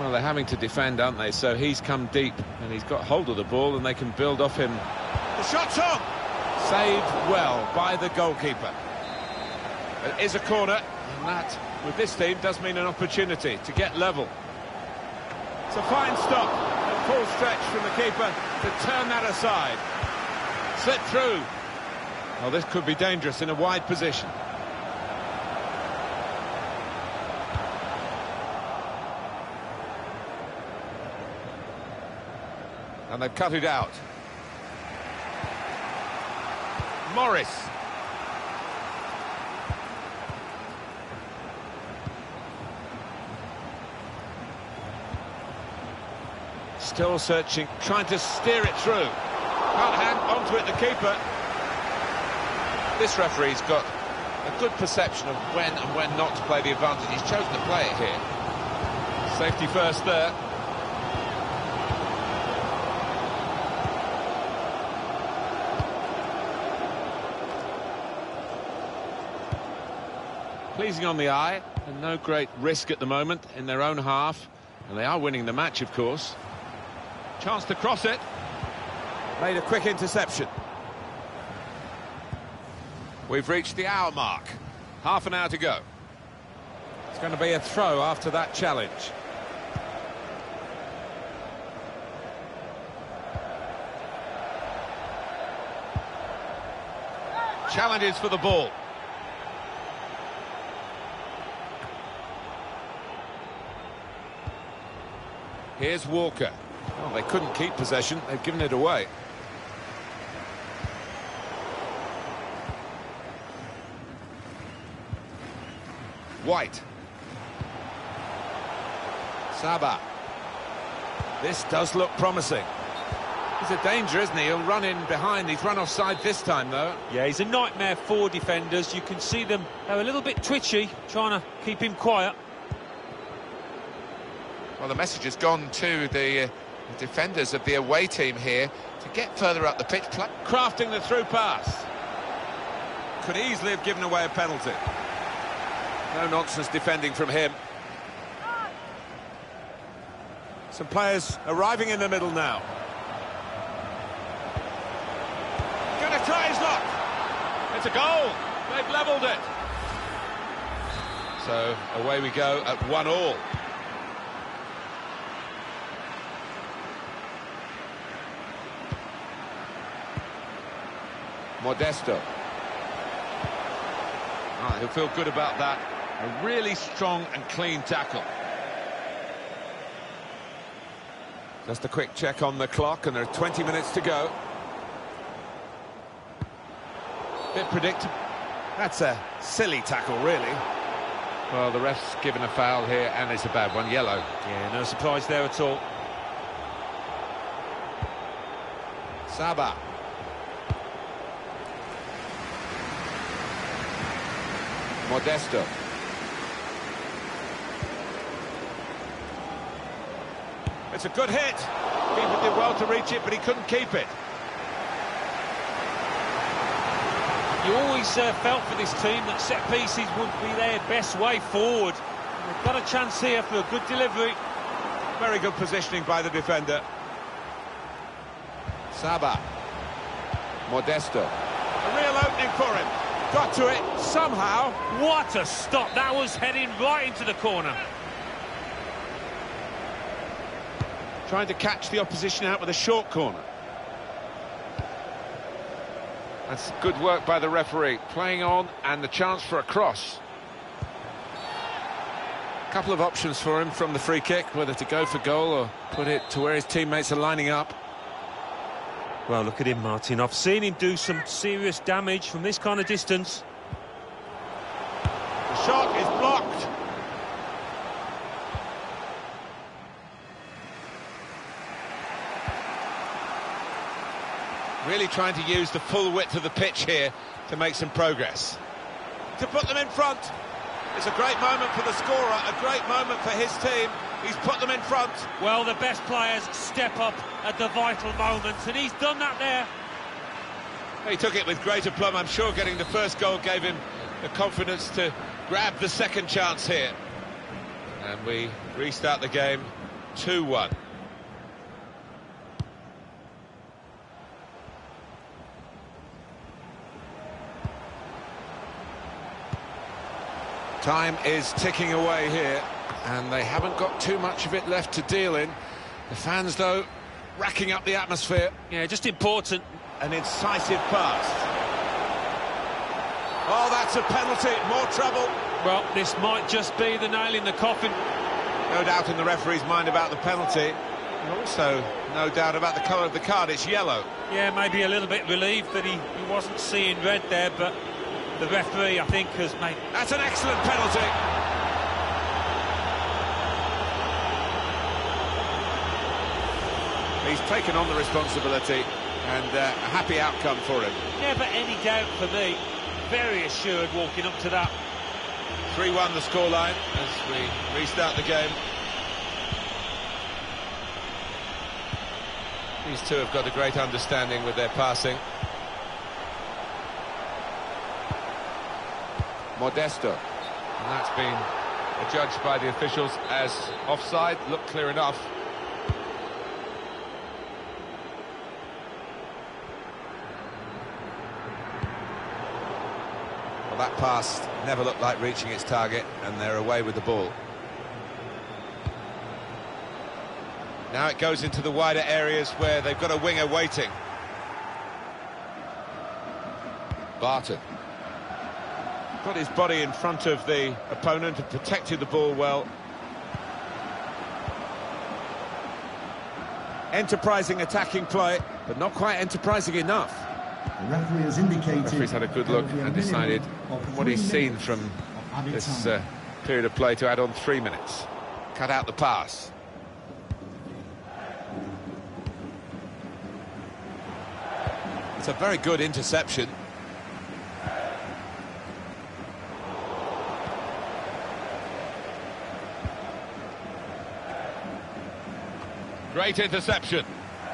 Well, they're having to defend, aren't they? So he's come deep and he's got hold of the ball and they can build off him. The shot's on! Saved well by the goalkeeper. It is a corner, and that, with this team, does mean an opportunity to get level. It's a fine stop, a full stretch from the keeper to turn that aside. Slip through. Well, this could be dangerous in a wide position. And they've cut it out. Morris. Still searching, trying to steer it through. Can't hang onto it, the keeper. This referee's got a good perception of when and when not to play the advantage. He's chosen to play it here. Safety first there. Pleasing on the eye, and no great risk at the moment in their own half. And they are winning the match, of course. Chance to cross it. Made a quick interception. We've reached the hour mark. Half an hour to go. It's going to be a throw after that challenge. Challenges for the ball. Here's Walker. Well, they couldn't keep possession. They've given it away. White. Saba. This does look promising. He's a danger, isn't he? He'll run in behind. He's run offside this time, though. Yeah, he's a nightmare for defenders. You can see them, they're a little bit twitchy, trying to keep him quiet. Well, the message has gone to the, uh, the defenders of the away team here to get further up the pitch. Crafting the through pass. Could easily have given away a penalty. No nonsense defending from him. Some players arriving in the middle now. Going to try his luck. It's a goal. They've levelled it. So away we go at one all. Modesto. Oh, he'll feel good about that. A really strong and clean tackle. Just a quick check on the clock, and there are twenty minutes to go. Bit predictable. That's a silly tackle, really. Well, the ref's given a foul here, and it's a bad one, yellow. Yeah, no surprise there at all. Saba. Modesto. It's a good hit. Keeper did well to reach it, but he couldn't keep it. You always uh, felt for this team that set pieces would be their best way forward. They've got a chance here for a good delivery. Very good positioning by the defender. Saba. Modesto. A real opening for him. Got to it somehow. What a stop. That was heading right into the corner. Trying to catch the opposition out with a short corner. That's good work by the referee. Playing on, and the chance for a cross. A couple of options for him from the free kick, whether to go for goal or put it to where his teammates are lining up. Well, look at him, Martin. I've seen him do some serious damage from this kind of distance. The shot is blocked. Really trying to use the full width of the pitch here to make some progress. To put them in front. It's a great moment for the scorer, a great moment for his team. He's put them in front. Well, the best players step up at the vital moments, and he's done that there. He took it with great aplomb. I'm sure getting the first goal gave him the confidence to grab the second chance here. And we restart the game two one. Time is ticking away here, and they haven't got too much of it left to deal in. The fans, though, racking up the atmosphere. Yeah, just important. An incisive pass. Oh, that's a penalty. More trouble. Well, this might just be the nail in the coffin. No doubt in the referee's mind about the penalty. And also, no doubt about the colour of the card. It's yellow. Yeah, maybe a little bit relieved that he, he wasn't seeing red there, but the referee, I think, has made... That's an excellent penalty. He's taken on the responsibility, and uh, a happy outcome for him. Never any doubt for me. Very assured walking up to that. three one the scoreline as we restart the game. These two have got a great understanding with their passing. Modesto. And that's been adjudged by the officials as offside. Looked clear enough. Well, that pass never looked like reaching its target, and they're away with the ball. Now it goes into the wider areas where they've got a winger waiting. Barton. Got his body in front of the opponent and protected the ball well. Enterprising attacking play, but not quite enterprising enough. The referee has indicated... The referee's had a good look and decided what he's seen from this uh, period of play to add on three minutes. Cut out the pass. It's a very good interception. Great interception.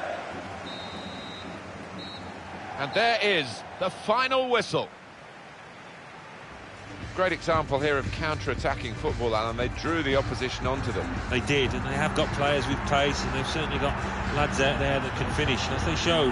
And there is the final whistle. Great example here of counter-attacking football, Alan. They drew the opposition onto them. They did, and they have got players with pace, and they've certainly got lads out there that can finish, as they showed.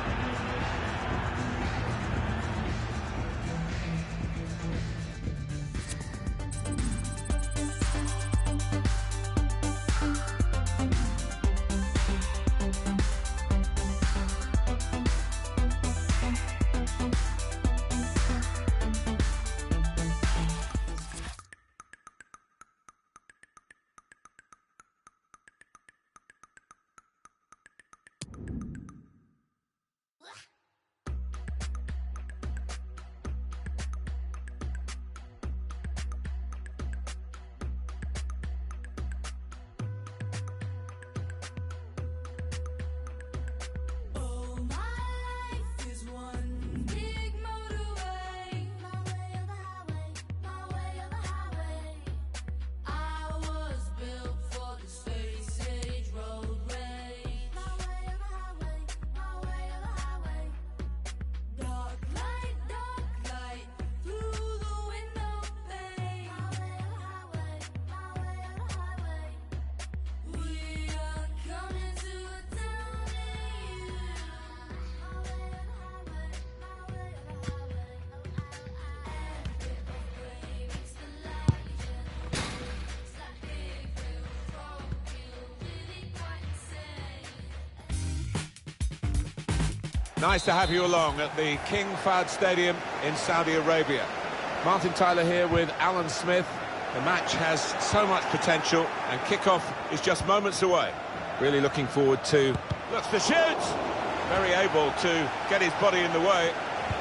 Nice to have you along at the King Fahd Stadium in Saudi Arabia. Martin Tyler here with Alan Smith. The match has so much potential, and kickoff is just moments away. Really looking forward to... Looks to shoot! Very able to get his body in the way.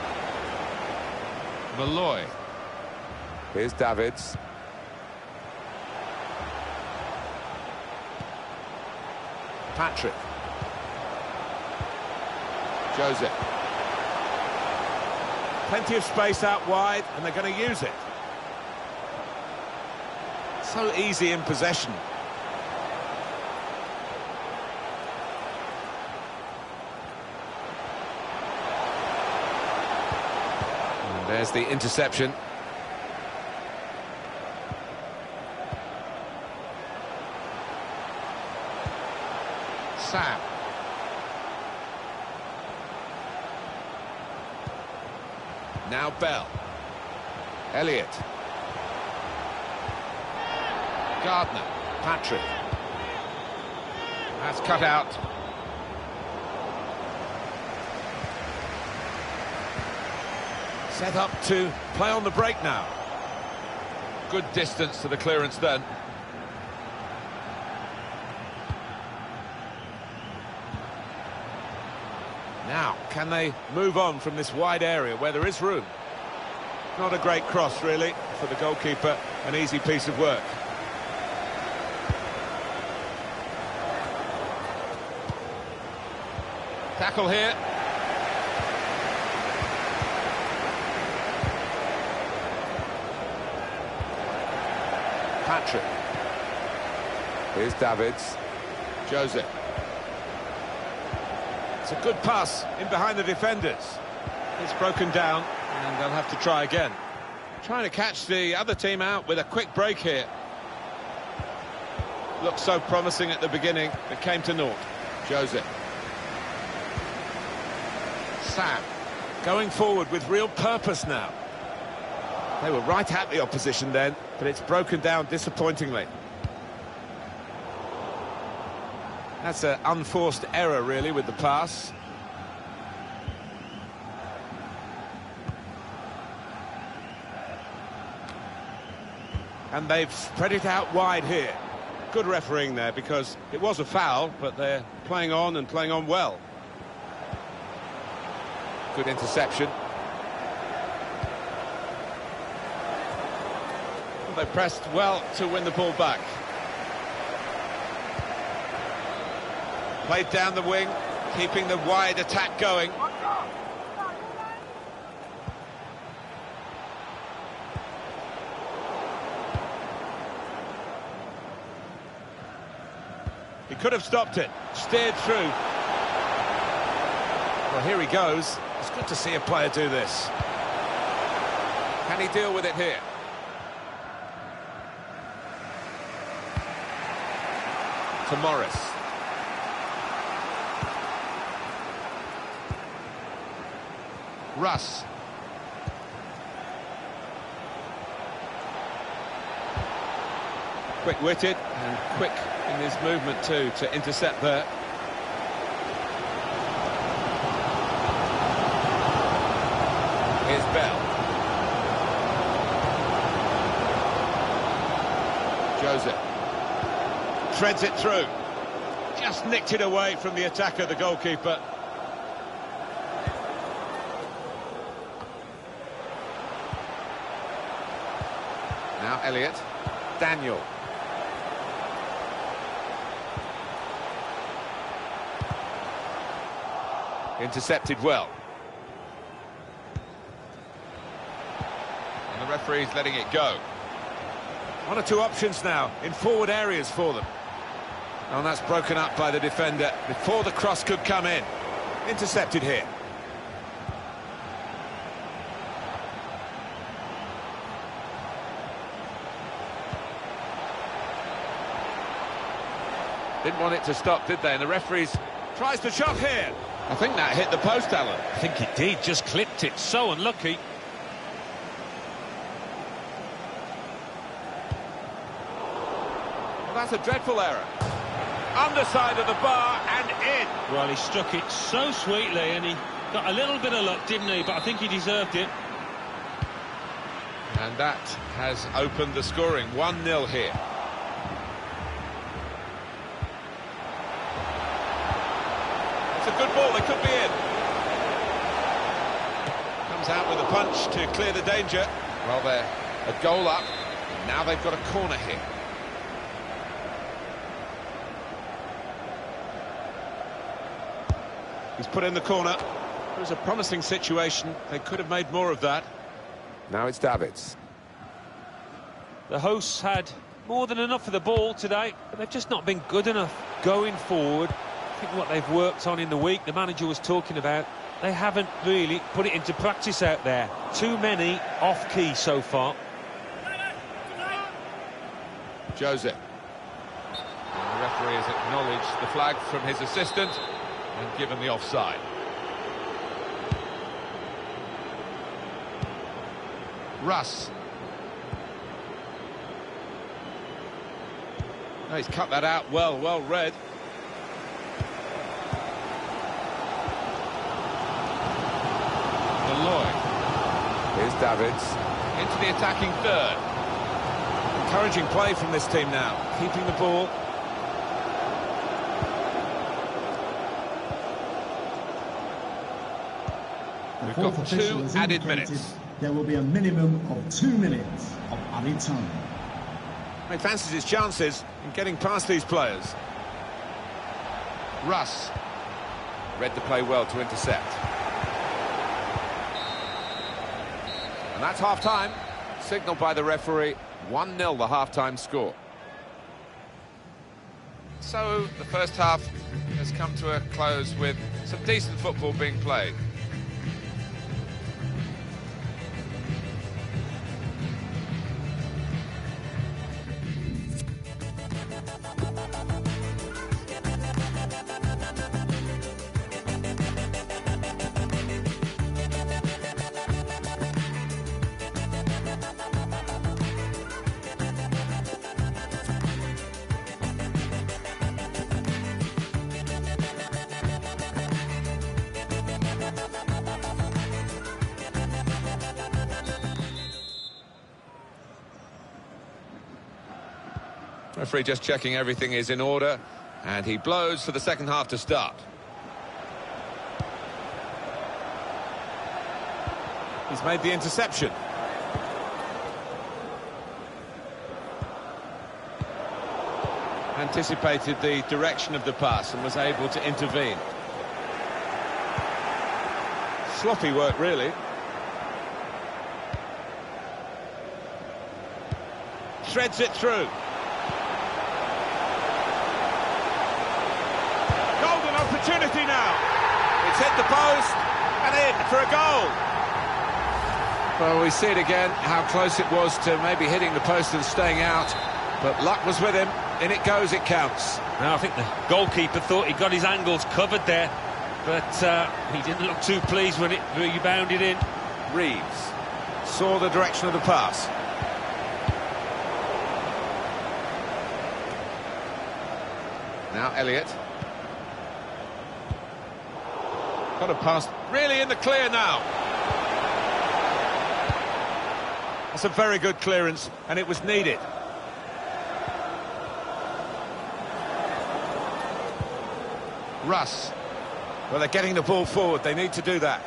Malloy. Here's Davids. Patrick. Joseph. Plenty of space out wide, and they're going to use it. So easy in possession. And there's the interception. Now Bell. Elliott. Gardner. Patrick. That's cut out. Set up to play on the break now. Good distance to the clearance then. Now, can they move on from this wide area where there is room? Not a great cross, really, for the goalkeeper. An easy piece of work. Tackle here. Patrick. Here's Davids. Jose. It's a good pass in behind the defenders. It's broken down and they'll have to try again. Trying to catch the other team out with a quick break here. Looked so promising at the beginning, it came to naught. Jose. Sam. Going forward with real purpose now. They were right at the opposition then, but it's broken down disappointingly. That's an unforced error, really, with the pass. And they've spread it out wide here. Good refereeing there, because it was a foul, but they're playing on and playing on well. Good interception. They pressed well to win the ball back. Played down the wing, keeping the wide attack going. He could have stopped it, steered through. Well, here he goes. It's good to see a player do this. Can he deal with it here? To Morris. Russ. Quick-witted and quick in his movement too to intercept there. Here's Bell. Jose. Threads it through. Just nicked it away from the attacker, the goalkeeper. Now Elliott. Daniel. Intercepted well. And the referee's letting it go. One or two options now in forward areas for them. And that's broken up by the defender before the cross could come in. Intercepted here. Didn't want it to stop, did they? And the referee's tries to shot here. I think that hit the post, Alan. I think it did, just clipped it. So unlucky. Well, that's a dreadful error. Underside of the bar and in. Well, he struck it so sweetly and he got a little bit of luck, didn't he? But I think he deserved it. And that has opened the scoring. one nil here. It's a good ball, they could be in. Comes out with a punch to clear the danger. Well, they're a goal up. Now they've got a corner here. He's put in the corner. It was a promising situation. They could have made more of that. Now it's Davids. The hosts had more than enough of the ball today, but they've just not been good enough going forward. I think what they've worked on in the week, the manager was talking about, they haven't really put it into practice out there. Too many off-key so far. Jose. And the referee has acknowledged the flag from his assistant and given the offside. Russ. Oh, he's cut that out well, well read. Malloy. Here's Davids. Into the attacking third. Encouraging play from this team now. Keeping the ball. The We've fourth got official two has added indicated minutes. There will be a minimum of two minutes of added time. He fancies his chances in getting past these players. Russ. Read the play well to intercept. And that's half-time. Signalled by the referee, one nil the half-time score. So the first half has come to a close with some decent football being played. Referee just checking everything is in order, and he blows for the second half to start. He's made the interception. Anticipated the direction of the pass and was able to intervene. Sloppy work, really. Threads it through. Golden opportunity now. It's hit the post and in for a goal. Well, we see it again, how close it was to maybe hitting the post and staying out. But luck was with him. In it goes, it counts. Now, I think the goalkeeper thought he got his angles covered there, but uh, he didn't look too pleased when it rebounded in. Reeves saw the direction of the pass. Now Elliott. Got a pass really in the clear now. That's a very good clearance, and it was needed. Russ. Well, they're getting the ball forward. They need to do that.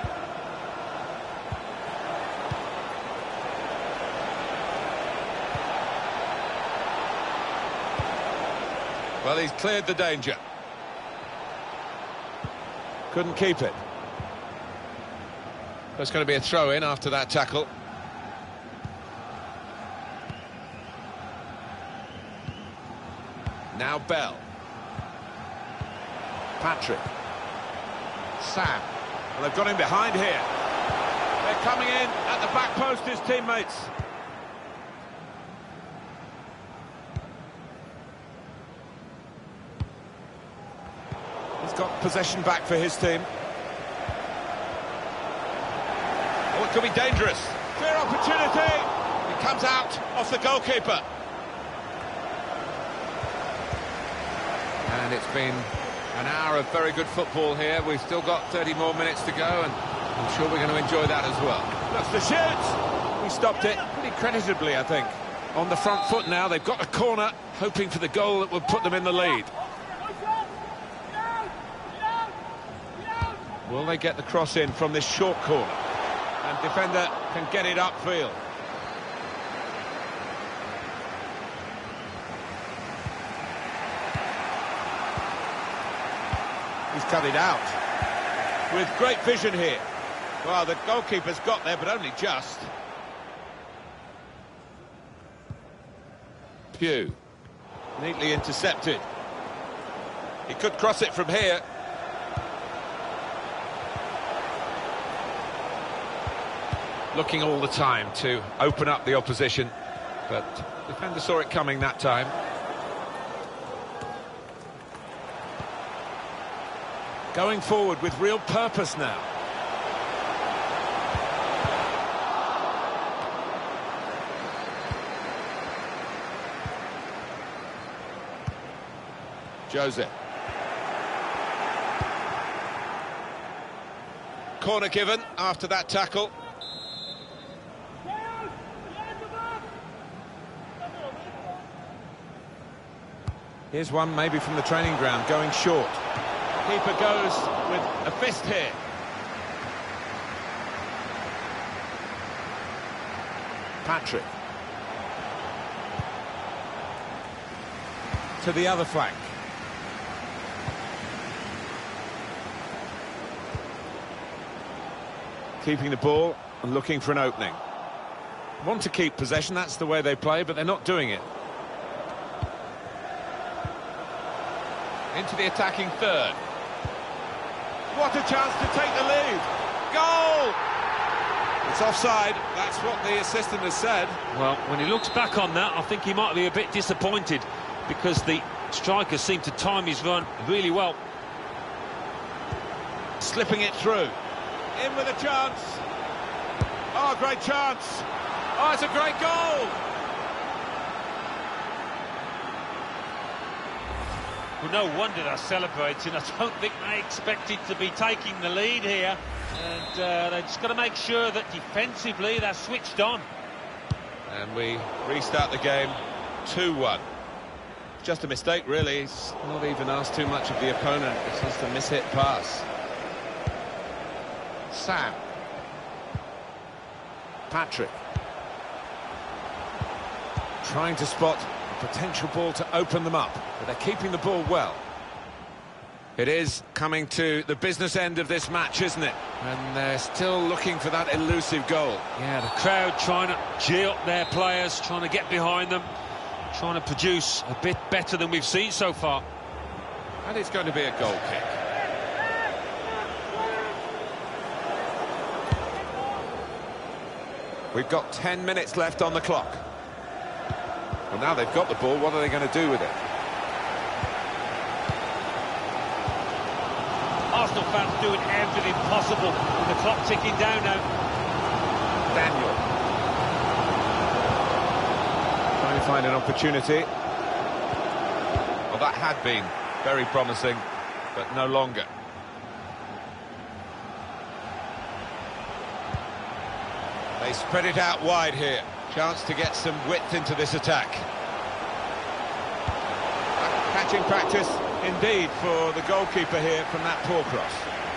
Well, he's cleared the danger. Couldn't keep it. There's going to be a throw-in after that tackle. Now Bell. Patrick. Sam. Well, they've got him behind here. They're coming in at the back post, his teammates. He's got possession back for his team. Oh, it could be dangerous. Clear opportunity. It comes out off the goalkeeper. And it's been an hour of very good football here. We've still got thirty more minutes to go, and I'm sure we're going to enjoy that as well. That's the shoot! He stopped it pretty creditably, I think. On the front foot now, they've got a corner, hoping for the goal that would put them in the lead. Will they get the cross in from this short corner? And defender can get it upfield. He's cut it out with great vision here. Well, the goalkeeper's got there, but only just. Pugh, neatly intercepted. He could cross it from here. Looking all the time to open up the opposition, but the defender saw it coming that time. Going forward with real purpose now. Jose. Corner given after that tackle. Here's one maybe from the training ground going short. Keeper goes with a fist here. Patrick. To the other flank. Keeping the ball and looking for an opening. Want to keep possession, that's the way they play, but they're not doing it. Into the attacking third. What a chance to take the lead. Goal! It's offside, that's what the assistant has said. Well, when he looks back on that, I think he might be a bit disappointed because the striker seemed to time his run really well. Slipping it through. In with a chance. Oh, great chance. Oh, it's a great goal. Well, no wonder they're celebrating. I don't think they expected to be taking the lead here. And uh, they've just got to make sure that defensively they're switched on. And we restart the game two one. Just a mistake, really. It's not even asked too much of the opponent. It's just a mishit pass. Sam. Patrick. Trying to spot a potential ball to open them up, but they're keeping the ball well. It is coming to the business end of this match, isn't it? And they're still looking for that elusive goal. Yeah, the crowd trying to cheer up their players, trying to get behind them, trying to produce a bit better than we've seen so far. And it's going to be a goal kick. We've got ten minutes left on the clock. Well, now they've got the ball, what are they going to do with it? Arsenal fans doing everything possible with the clock ticking down now. Daniel. Trying to find an opportunity. Well, that had been very promising, but no longer. They spread it out wide here. Chance to get some width into this attack. Catching practice indeed for the goalkeeper here from that poor cross.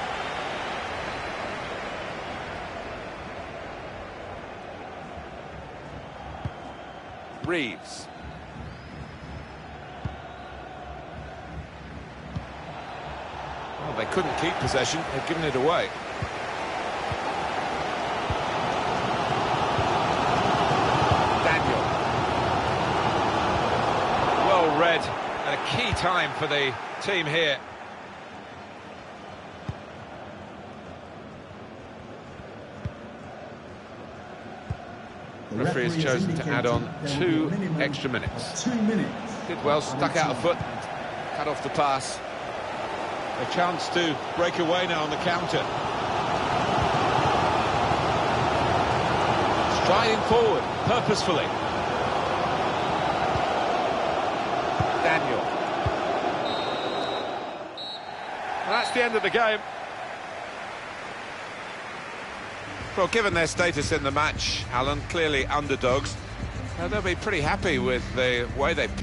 Reeves. Well, they couldn't keep possession, they've given it away. Read at a key time for the team here. The referee has chosen to add on two extra minutes. Two minutes. Did well, stuck out a foot, cut off the pass. A chance to break away now on the counter. Striding forward, purposefully. Daniel. Well, that's the end of the game. Well, given their status in the match, Alan, clearly underdogs, uh, they'll be pretty happy with the way they...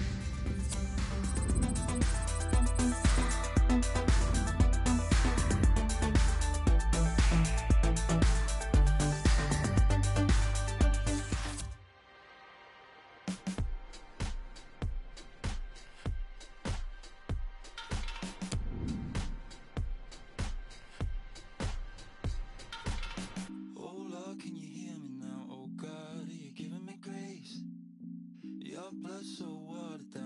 Blood so watered down.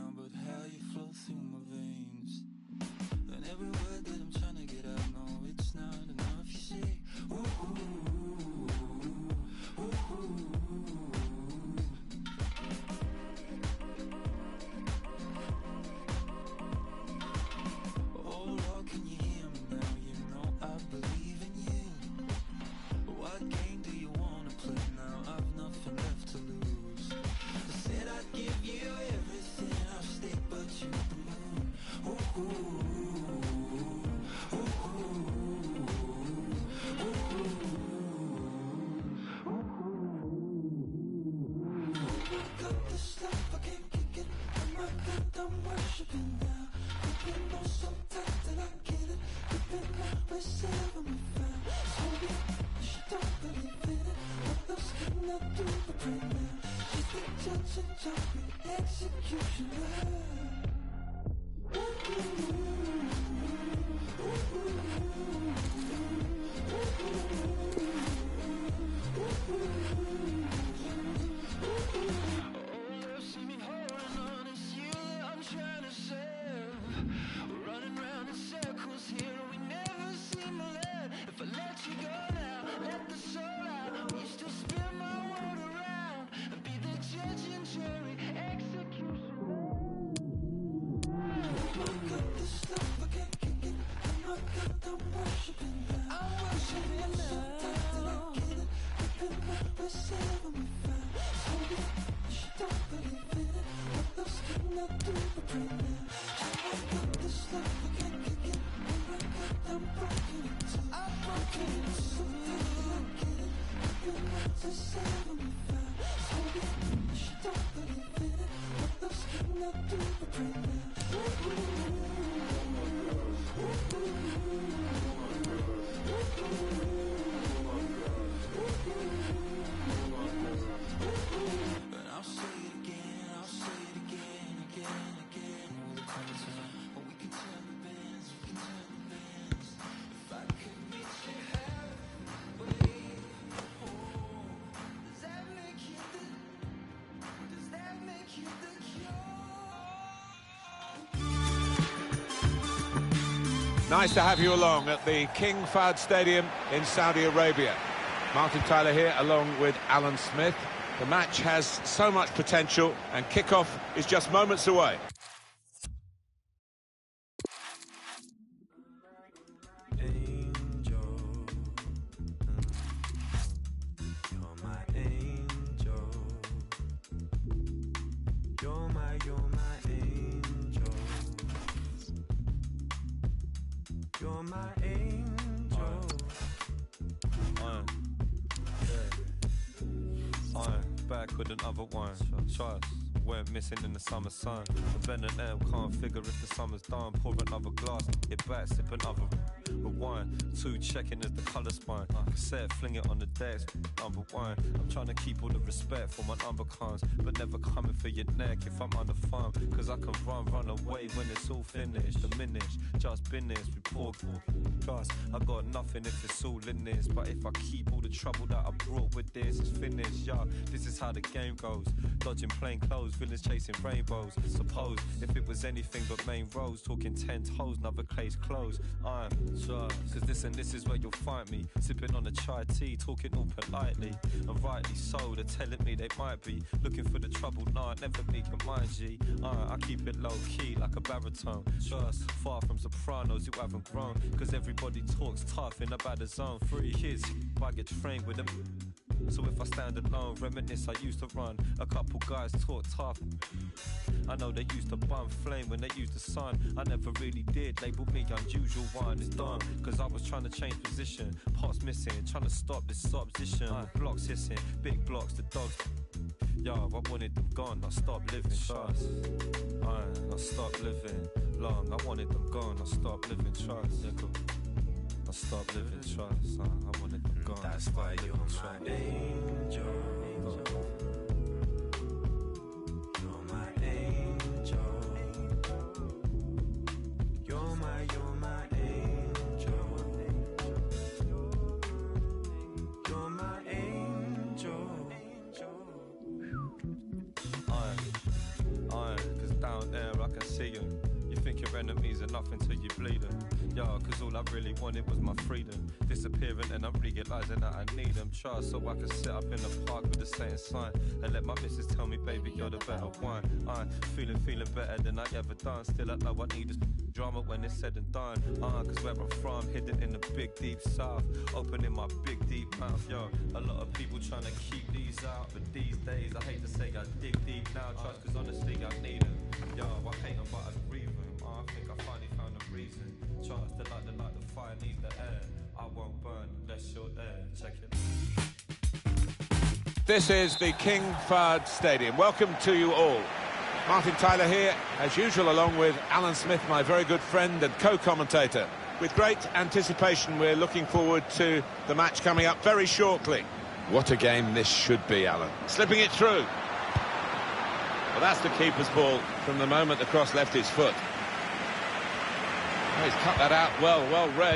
Nice to have you along at the King Fahd Stadium in Saudi Arabia. Martin Tyler here along with Alan Smith. The match has so much potential and kickoff is just moments away. You're my angel. I'm, yeah. I'm back with another one. Trust, weren't missing in the summer sun. The Ben and M can't figure if the summer's done. Pour another glass, get back, sip another. Rewind, two checking as the colour spine. Cassette, fling it on the desk, number one. I'm trying to keep all the respect for my number cons, but never coming for your neck if I'm on the farm. Cause I can run, run away when it's all finished. Diminished, just business, report. Trust, I got nothing if it's all in this. But if I keep all the trouble that I brought with this, it's finished, yeah. This is how the game goes. Dodging plain clothes, villains chasing rainbows. Suppose if it was anything but main roads, talking ten toes, another case closed. I'm sure, cause this and this is where you'll find me. Sipping on a chai tea, talking all politely. And rightly so, they're telling me they might be looking for the trouble, nah, never me can mind G. Uh, I keep it low key like a baritone. Trust, far from sopranos who haven't grown. Cause everybody talks tough in a bad zone. Three kids, I get trained with them. So if I stand alone, reminisce I used to run. A couple guys talk tough. I know they used to bum flame when they used the sun. I never really did, label me unusual one. It's done, cause I was trying to change position. Pots missing, trying to stop this opposition. uh, Blocks hissing, big blocks, the dogs. Yo, I wanted them gone, not stop living. Trust, I not stop living long. I wanted them gone, not stop living. Trust, yeah, cool. Stop living, trust. Uh, I wanted them gone. That's why you're my angel. You're my angel. You're my, you're my angel. You're my angel. I, I, cause down there I can see you. You think your enemies are nothing till you bleed them. Yeah, cause all I really wanted was my freedom. Disappearing and I'm realising that I need them. Trust, so I can sit up in the park with the same sign and let my missus tell me, baby, you're the better one. I'm feeling, feeling better than I ever done. Still I know I need this drama when it's said and done. Uh, cause where I'm from, hidden in the big deep south, opening my big deep mouth. Yo, a lot of people trying to keep these out, but these days I hate to say I dig deep now. Trust, cause honestly I need them. Yo, I hate them but I breathe them. Uh, I think I finally found a reason. Trust, the light, the light, the fire needs the air. I won't burn unless you're there. Check it. This is the King Fahd Stadium. Welcome to you all. Martin Tyler here, as usual, along with Alan Smith, my very good friend and co-commentator. With great anticipation, we're looking forward to the match coming up very shortly. What a game this should be, Alan. Slipping it through. Well, that's the keeper's ball from the moment the cross left his foot. Oh, he's cut that out well, well read.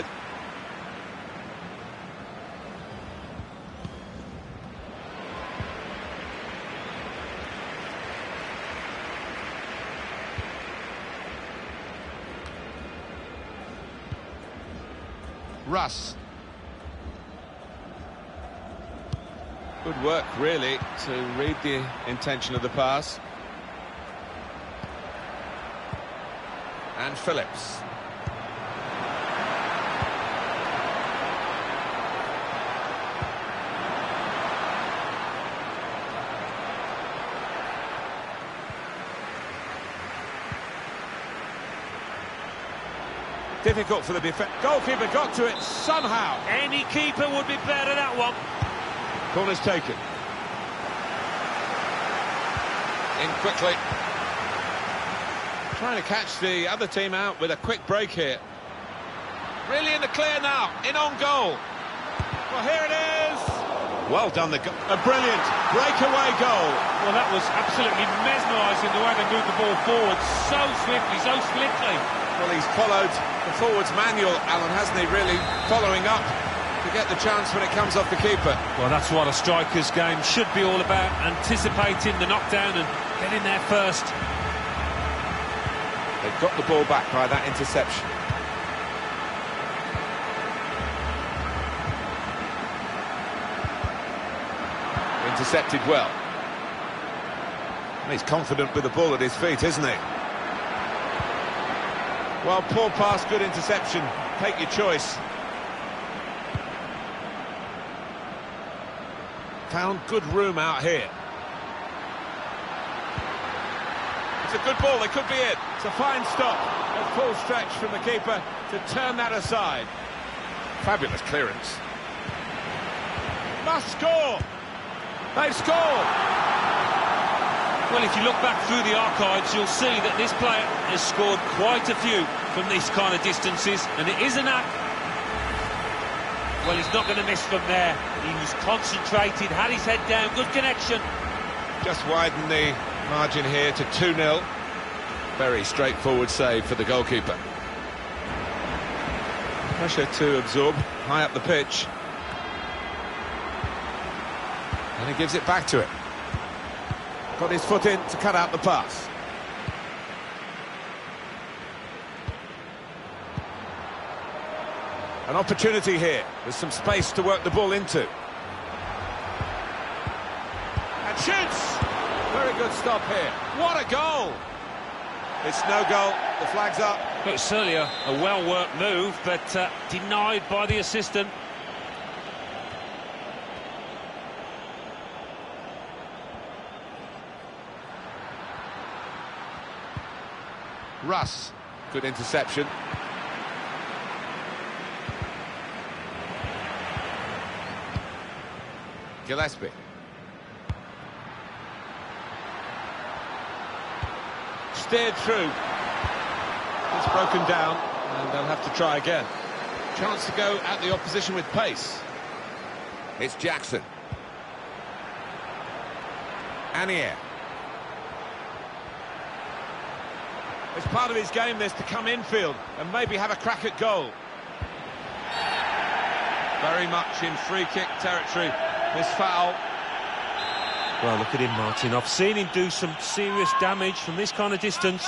Russ. Good work, really, to read the intention of the pass. And Phillips. Difficult for the defence. Goalkeeper got to it somehow. Any keeper would be better at that one. Corner's taken. In quickly. Trying to catch the other team out with a quick break here. Really in the clear now. In on goal. Well, here it is. Well done. The go- a brilliant breakaway goal. Well, that was absolutely mesmerising the way they moved the ball forward. So swiftly, so slickly. Well, he's followed the forwards manual, Alan, hasn't he, really following up to get the chance when it comes off the keeper. Well, that's what a striker's game should be all about, anticipating the knockdown and getting there first. They've got the ball back by that interception. Intercepted well. He's confident with the ball at his feet, isn't he? Well, poor pass, good interception. Take your choice. Found good room out here. It's a good ball, they could be it. It's a fine stop. A full stretch from the keeper to turn that aside. Fabulous clearance. Must score. They've scored. Well, if you look back through the archives, you'll see that this player has scored quite a few from these kind of distances, and it is a knack. Well, he's not going to miss from there. He was concentrated, had his head down, good connection. Just widen the margin here to two nil. Very straightforward save for the goalkeeper. Pressure to absorb, high up the pitch. And he gives it back to it. Got his foot in to cut out the pass. An opportunity here. There's some space to work the ball into. And shoots! Very good stop here. What a goal! It's no goal. The flag's up. Well, it's certainly a, a well-worked move, but uh, denied by the assistant. Russ, good interception. Gillespie. Steered through. It's broken down, and they'll have to try again. Chance to go at the opposition with pace. It's Jackson. Anier. It's part of his game, this, to come infield and maybe have a crack at goal. Very much in free-kick territory, this foul. Well, look at him, Martin. I've seen him do some serious damage from this kind of distance.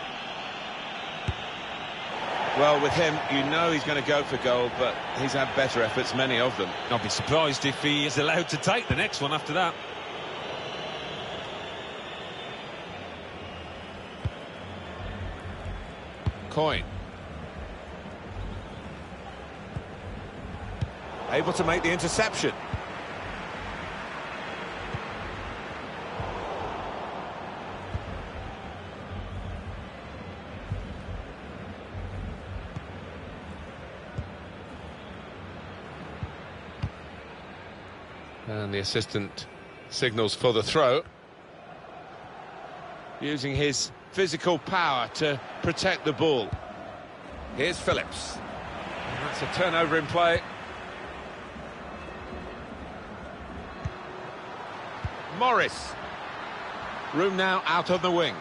Well, with him, you know he's going to go for goal, but he's had better efforts, many of them. I'll be surprised if he is allowed to take the next one after that. Coyne. Able to make the interception. And the assistant signals for the throw. Using his physical power to protect the ball. Here's Phillips. And that's a turnover in play. Morris. Room now out on the wing.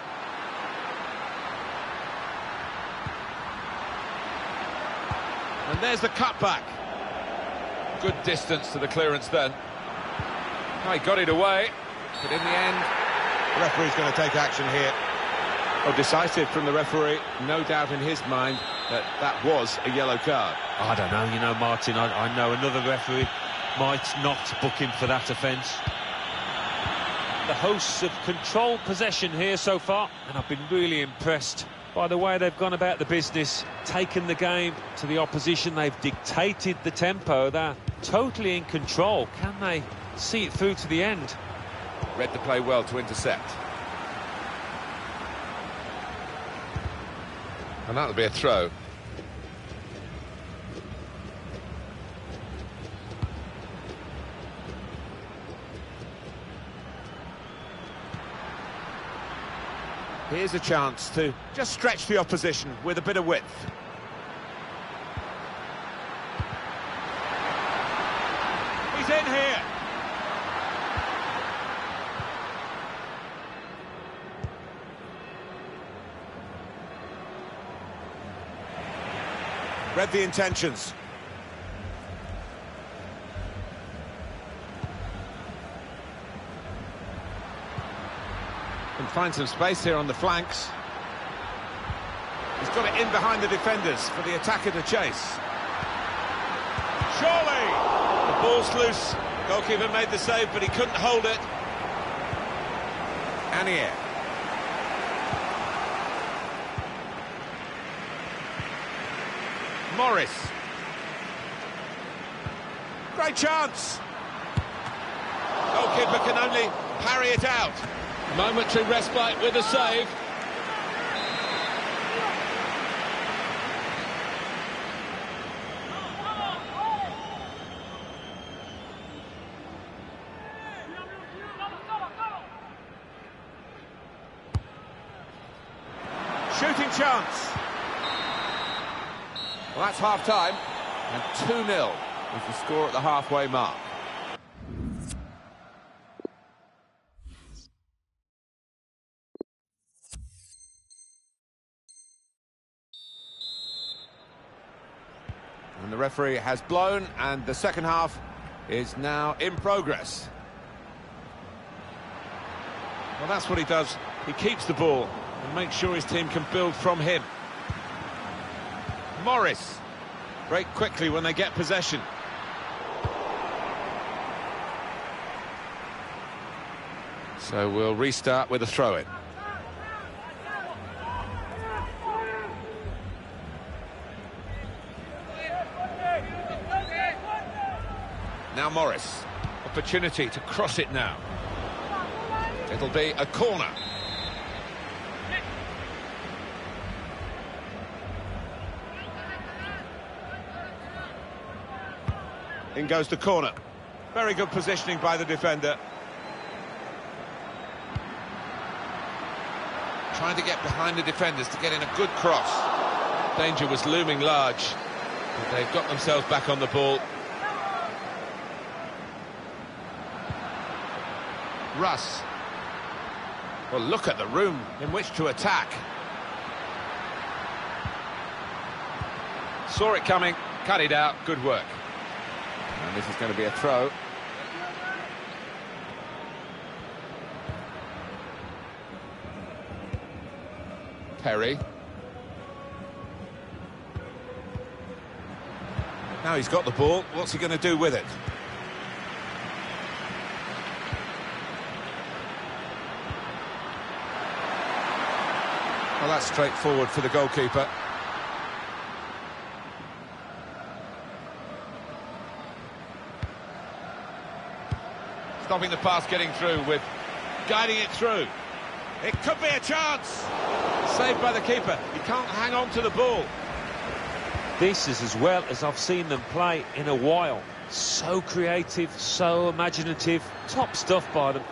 And there's the cutback. Good distance to the clearance then. Oh, he got it away, but in the end, the referee's going to take action here. Oh, decisive from the referee, no doubt in his mind that that was a yellow card. I don't know, you know, Martin, I, I know another referee might not book him for that offence. The hosts have controlled possession here so far, and I've been really impressed by the way they've gone about the business, taken the game to the opposition. They've dictated the tempo. They're totally in control. Can they see it through to the end? Read the play well to intercept. And that'll be a throw. Here's a chance to just stretch the opposition with a bit of width. He's in here. Read the intentions. Can find some space here on the flanks. He's got it in behind the defenders for the attacker to chase. Surely! The ball's loose. Goalkeeper made the save, but he couldn't hold it. Anier. Morris. Great chance. Goalkeeper can only parry it out. Momentary respite with a save. Shooting chance. Well, that's half-time, and two nil is the score at the halfway mark. And the referee has blown, and the second half is now in progress. Well, that's what he does. He keeps the ball and makes sure his team can build from him. Morris break quickly when they get possession. So we'll restart with a throw-in. Now Morris, opportunity to cross it now. It'll be a corner. In goes the corner. Very good positioning by the defender. Trying to get behind the defenders to get in a good cross. Danger was looming large, but they've got themselves back on the ball. Russ. Well, look at the room in which to attack. Saw it coming, cut it out, good work. And this is going to be a throw. Perry. Now he's got the ball, what's he going to do with it? Well, that's straightforward for the goalkeeper. Stopping the pass getting through with guiding it through. It could be a chance. Saved by the keeper. He can't hang on to the ball. This is as well as I've seen them play in a while. So creative, so imaginative. Top stuff by them.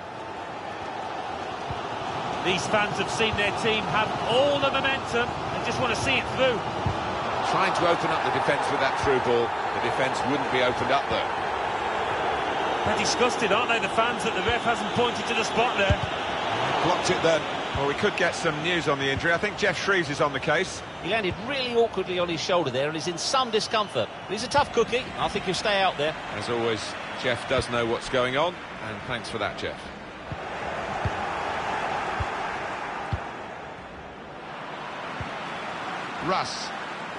These fans have seen their team have all the momentum and just want to see it through. Trying to open up the defence with that through ball. The defence wouldn't be opened up though. They're disgusted, aren't they, the fans, that the ref hasn't pointed to the spot there? blocked it then. Well, we could get some news on the injury. I think Geoff Shreeves is on the case. He landed really awkwardly on his shoulder there and is in some discomfort. But he's a tough cookie. I think he'll stay out there. As always, Geoff does know what's going on, and thanks for that, Geoff. Russ.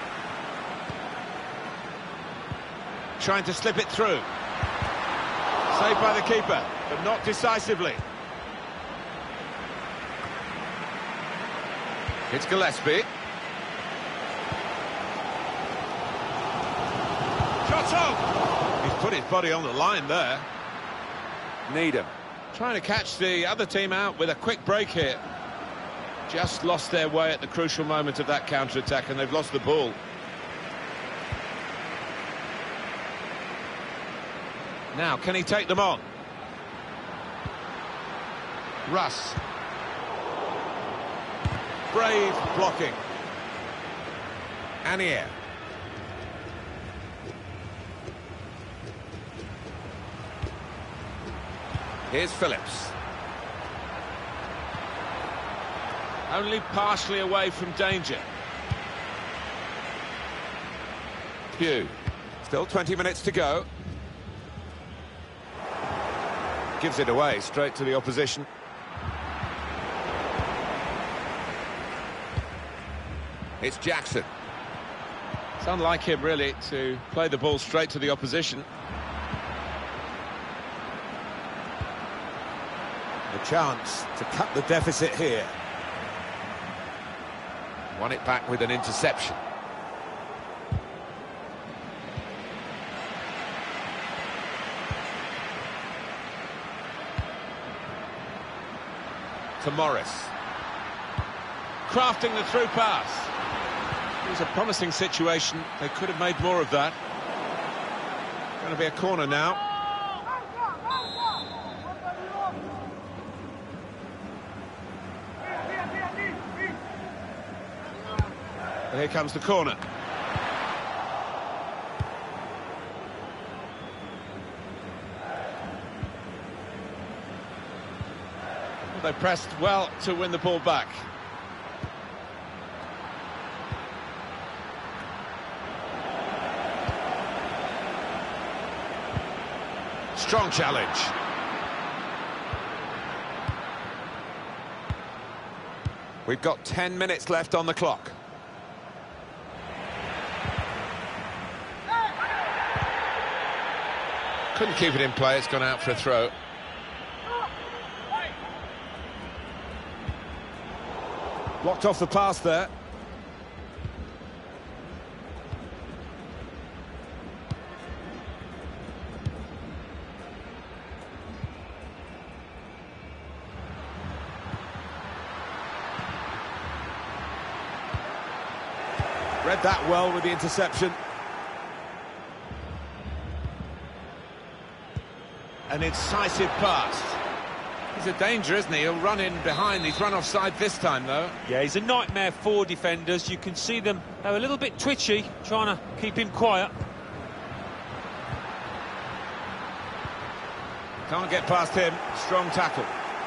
Trying to slip it through. Saved by the keeper, but not decisively. It's Gillespie. Shot on! He's put his body on the line there. Needham trying to catch the other team out with a quick break here. Just lost their way at the crucial moment of that counter-attack, and they've lost the ball. Now, can he take them on? Russ. Brave blocking. Anier. Here's Phillips. Only partially away from danger. Pugh. Still twenty minutes to go. Gives it away straight to the opposition. It's Jackson. It's unlike him, really, to play the ball straight to the opposition. A chance to cut the deficit here. Won it back with an interception. To Morris. Crafting the through pass. It was a promising situation. They could have made more of that. Going to be a corner now. And here comes the corner. They pressed well to win the ball back. Strong challenge. We've got ten minutes left on the clock. Couldn't keep it in play, it's gone out for a throw. Blocked off the pass there. Read that well with the interception. An incisive pass. He's a danger, isn't he? He'll run in behind. He's run offside this time, though. Yeah, he's a nightmare for defenders. You can see them, they're a little bit twitchy, trying to keep him quiet. Can't get past him. Strong tackle.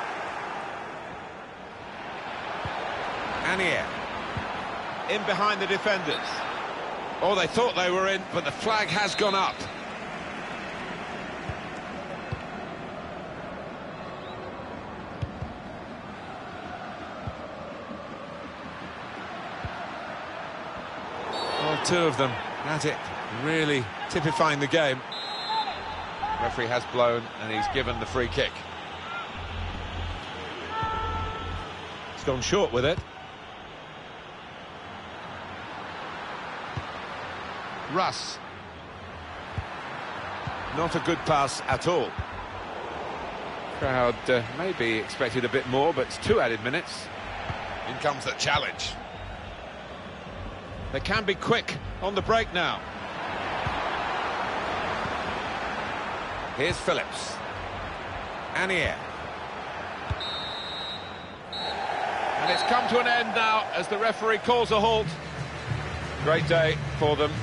Anier. In behind the defenders. Oh, they thought they were in, but the flag has gone up. Well, two of them at it, really typifying the game. The referee has blown and he's given the free kick. He's gone short with it. Russ. Not a good pass at all. Crowd uh, maybe expected a bit more, but it's two added minutes. In comes the challenge. They can be quick on the break now. Here's Phillips. Anier. And it's come to an end now as the referee calls a halt. Great day for them.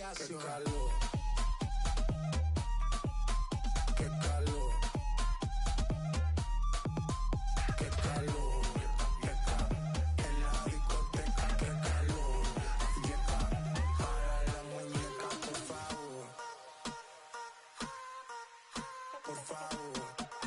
gimnasio. Qué calor. Qué calor. Qué calor. En la discoteca, qué calor. Llega para la muñeca, por favor. Por favor.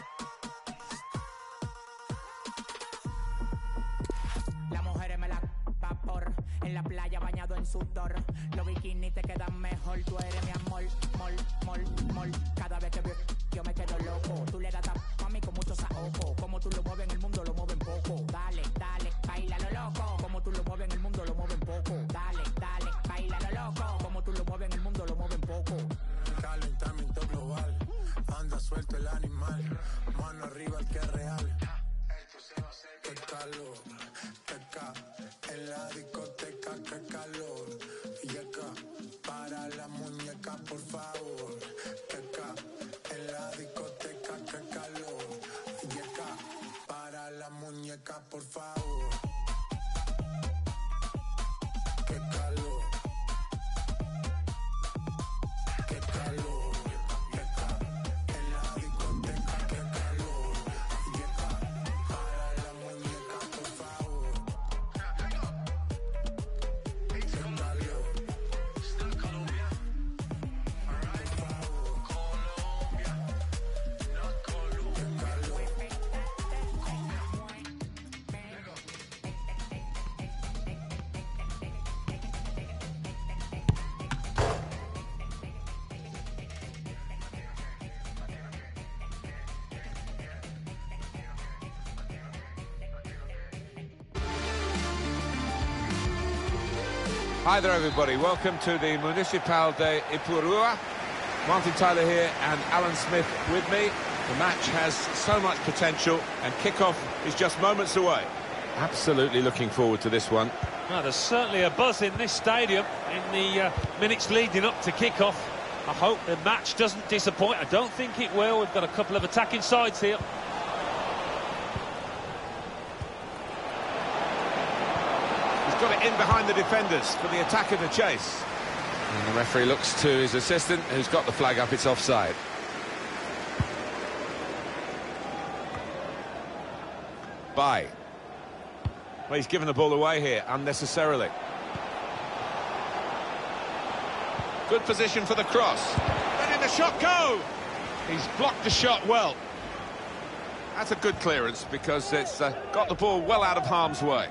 Las mujeres me la vapor. En la playa bañado en sudor. Los bikinis te quedan mejor. Tú eres mi amor, mol, mol, mol. Cada vez que veo yo me quedo loco. Tú le das a mí con muchos ojos. Como tú lo mueves en el mundo, lo mueven poco. Dale, dale, baila lo loco. Como tú lo mueves en el mundo, lo mueven poco. Dale, dale, baila lo loco. Como tú lo mueves en el mundo, lo mueven poco. Calentamiento global. Anda suelto el animal. Mano arriba el que es real. Qué calor, qué ca. En la discoteca, qué calor. Y acá, para la muñeca, por favor. Qué ca. En la discoteca, qué calor. Y acá, para la muñeca, por favor. Qué calor. Qué calor. Qué ca. En la discoteca, qué calor. Y acá, para la muñeca, por favor. Qué calor. Hi there, everybody. Welcome to the Municipal de Ipurua. Martin Tyler here and Alan Smith with me. The match has so much potential and kick-off is just moments away. Absolutely looking forward to this one. Well, there's certainly a buzz in this stadium in the uh, minutes leading up to kick-off. I hope the match doesn't disappoint. I don't think it will. We've got a couple of attacking sides here. Got it in behind the defenders for the attacker to chase. And the referee looks to his assistant, who's got the flag up. It's offside. By. Well, he's given the ball away here unnecessarily. Good position for the cross. Letting the shot go. He's blocked the shot well. That's a good clearance because it's uh, got the ball well out of harm's way.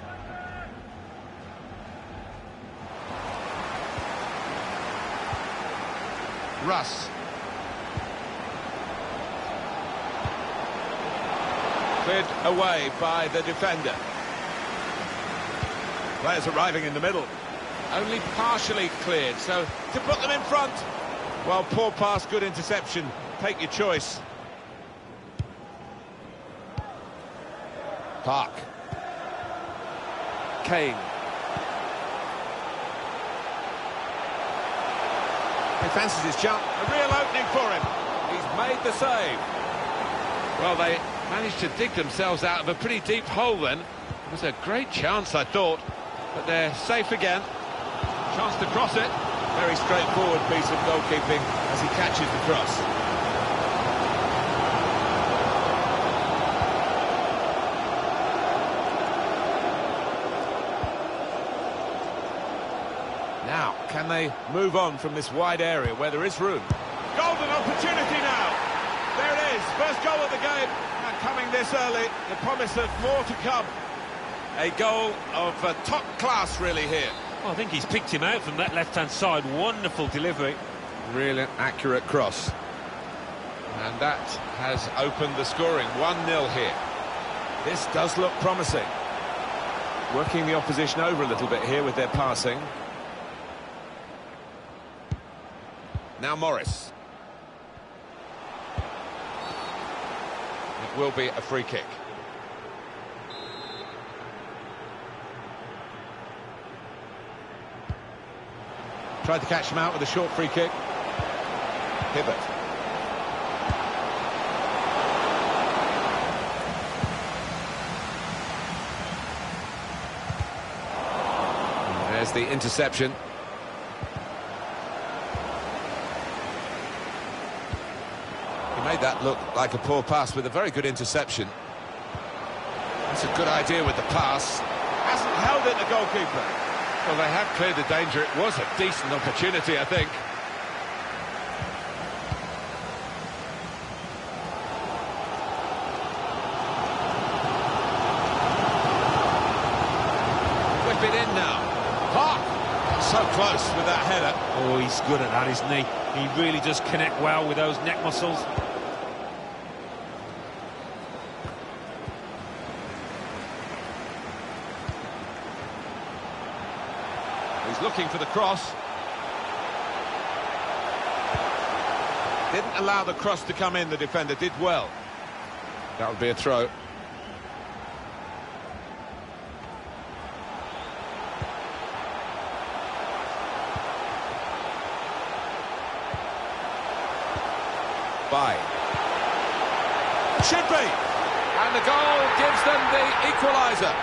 Russ. Cleared away by the defender. Players arriving in the middle. Only partially cleared, so to put them in front. Well, poor pass, good interception. Take your choice. Park. Kane. He fancies his jump. A real opening for him. He's made the save. Well, they managed to dig themselves out of a pretty deep hole then. It was a great chance, I thought, but they're safe again. Chance to cross it. Very straightforward piece of goalkeeping as he catches the cross. Now, can they move on from this wide area where there is room? Golden opportunity now. There it is, first goal of the game, and coming this early, the promise of more to come. A goal of uh, top class, really, here. Well, I think he's picked him out from that left-hand side. Wonderful delivery. Really accurate cross. And that has opened the scoring. one nil here. This does look promising. Working the opposition over a little bit here with their passing. Now Morris. It will be a free kick. Tried to catch him out with a short free kick. Hibbert. And there's the interception. Made that look like a poor pass with a very good interception. That's a good idea with the pass. Hasn't held it, the goalkeeper. Well, they have cleared the danger. It was a decent opportunity, I think. Whip it in now. Park! So close with that header. Oh, he's good at that, isn't he? He really does connect well with those neck muscles. He's looking for the cross. Didn't allow the cross to come in, the defender did well. That would be a throw. By. Should be. And the goal gives them the equaliser.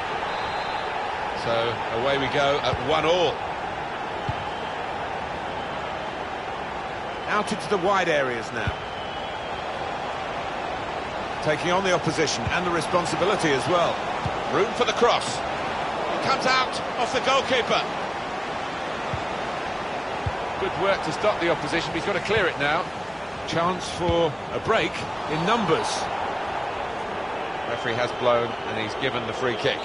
So away we go at one all. Out into the wide areas now. Taking on the opposition and the responsibility as well. Room for the cross. It comes out off the goalkeeper. Good work to stop the opposition, but he's got to clear it now. Chance for a break in numbers. Referee has blown and he's given the free kick.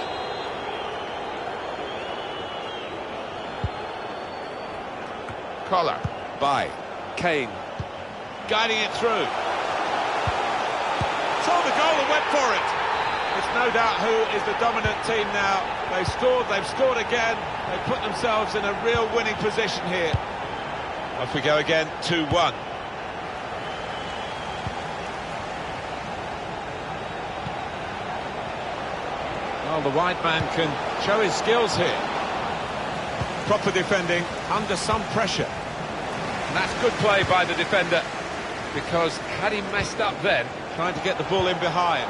Collar by Kane, guiding it through. Saw the goal and went for it. It's no doubt who is the dominant team now. They scored, they've scored again. They put themselves in a real winning position here. Off we go again, two one. Well, the wide man can show his skills here. Proper defending under some pressure. And that's good play by the defender, because had he messed up then, trying to get the ball in behind.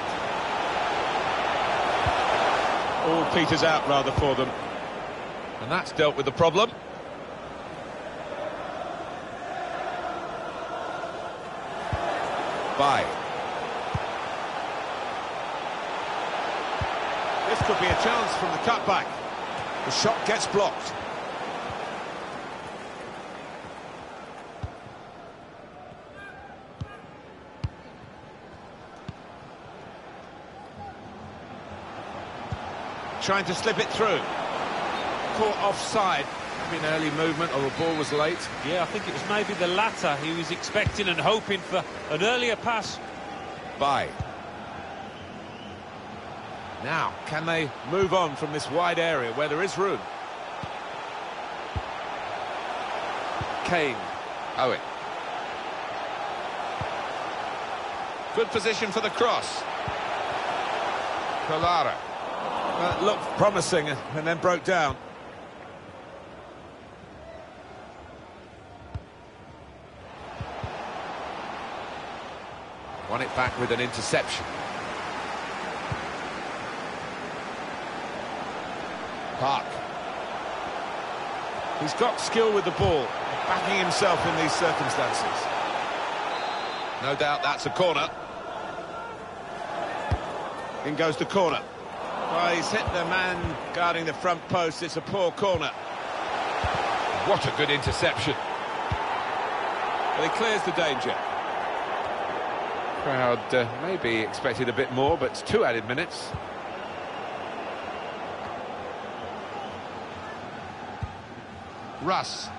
All peters out rather for them. And that's dealt with the problem. By. This could be a chance from the cutback. The shot gets blocked. Trying to slip it through. Caught offside. Maybe an early movement or the ball was late. Yeah, I think it was maybe the latter. He was expecting and hoping for an earlier pass. By. Now, can they move on from this wide area where there is room? Kane. Owen. Good position for the cross. Collara. Well, it looked promising and then broke down. Won it back with an interception. Park. He's got skill with the ball, backing himself in these circumstances. No doubt that's a corner. In goes the corner. Well, he's hit the man guarding the front post. It's a poor corner. What a good interception. But he clears the danger. Crowd uh, maybe expected a bit more, but it's two added minutes. Russ.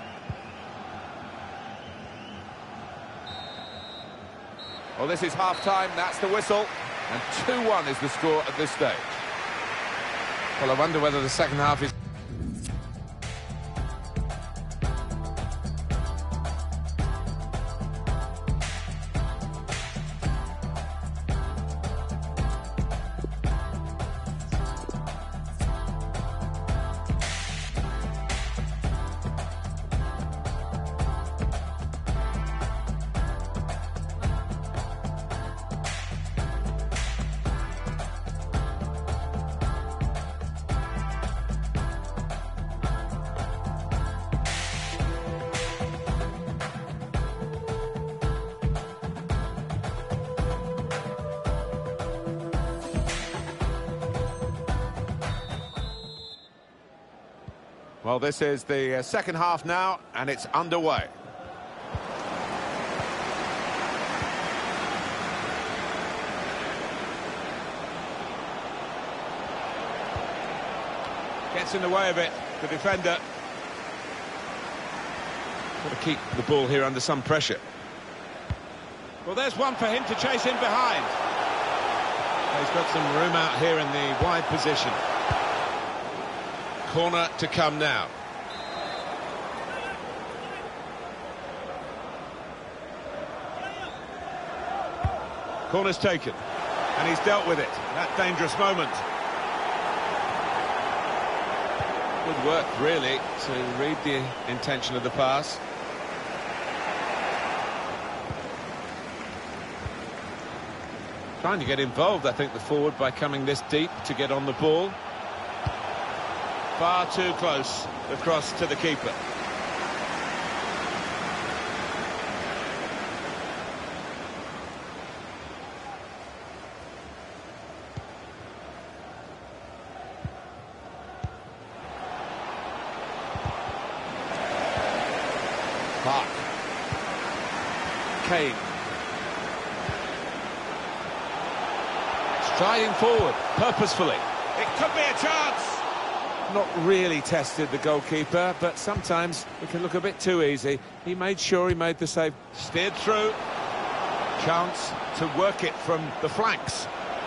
Well, this is half-time, that's the whistle, and two one is the score at this stage. Well, I wonder whether the second half is... Well, this is the uh, second half now, and it's underway. Gets in the way of it, the defender. Got to keep the ball here under some pressure. Well, there's one for him to chase in behind. He's got some room out here in the wide position. Corner to come now. Corner's taken, and he's dealt with it. That dangerous moment. Good work, really, to read the intention of the pass. Trying to get involved, I think, the forward by coming this deep to get on the ball. Far too close, the cross to the keeper. Park. Kane. Striding forward, purposefully. It could be a chance! Not really tested the goalkeeper, but sometimes it can look a bit too easy. He made sure he made the save. Steered through. Chance to work it from the flanks.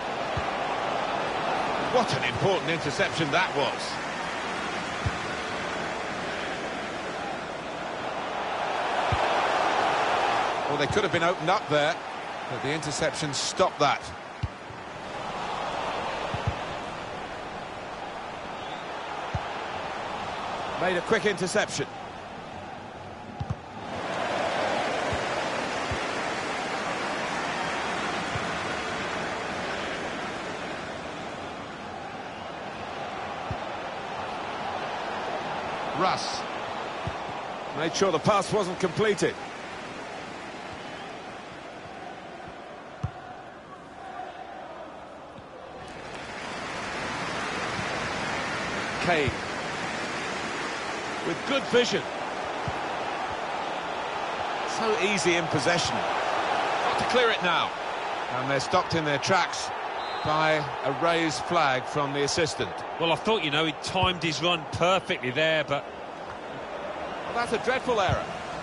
What an important interception that was. Well, they could have been opened up there, but the interception stopped that. Made a quick interception. Russ. Made sure the pass wasn't completed. Kane. With good vision. So easy in possession. Got to clear it now. And they're stopped in their tracks by a raised flag from the assistant. Well, I thought, you know, he timed his run perfectly there, but... Well, that's a dreadful error.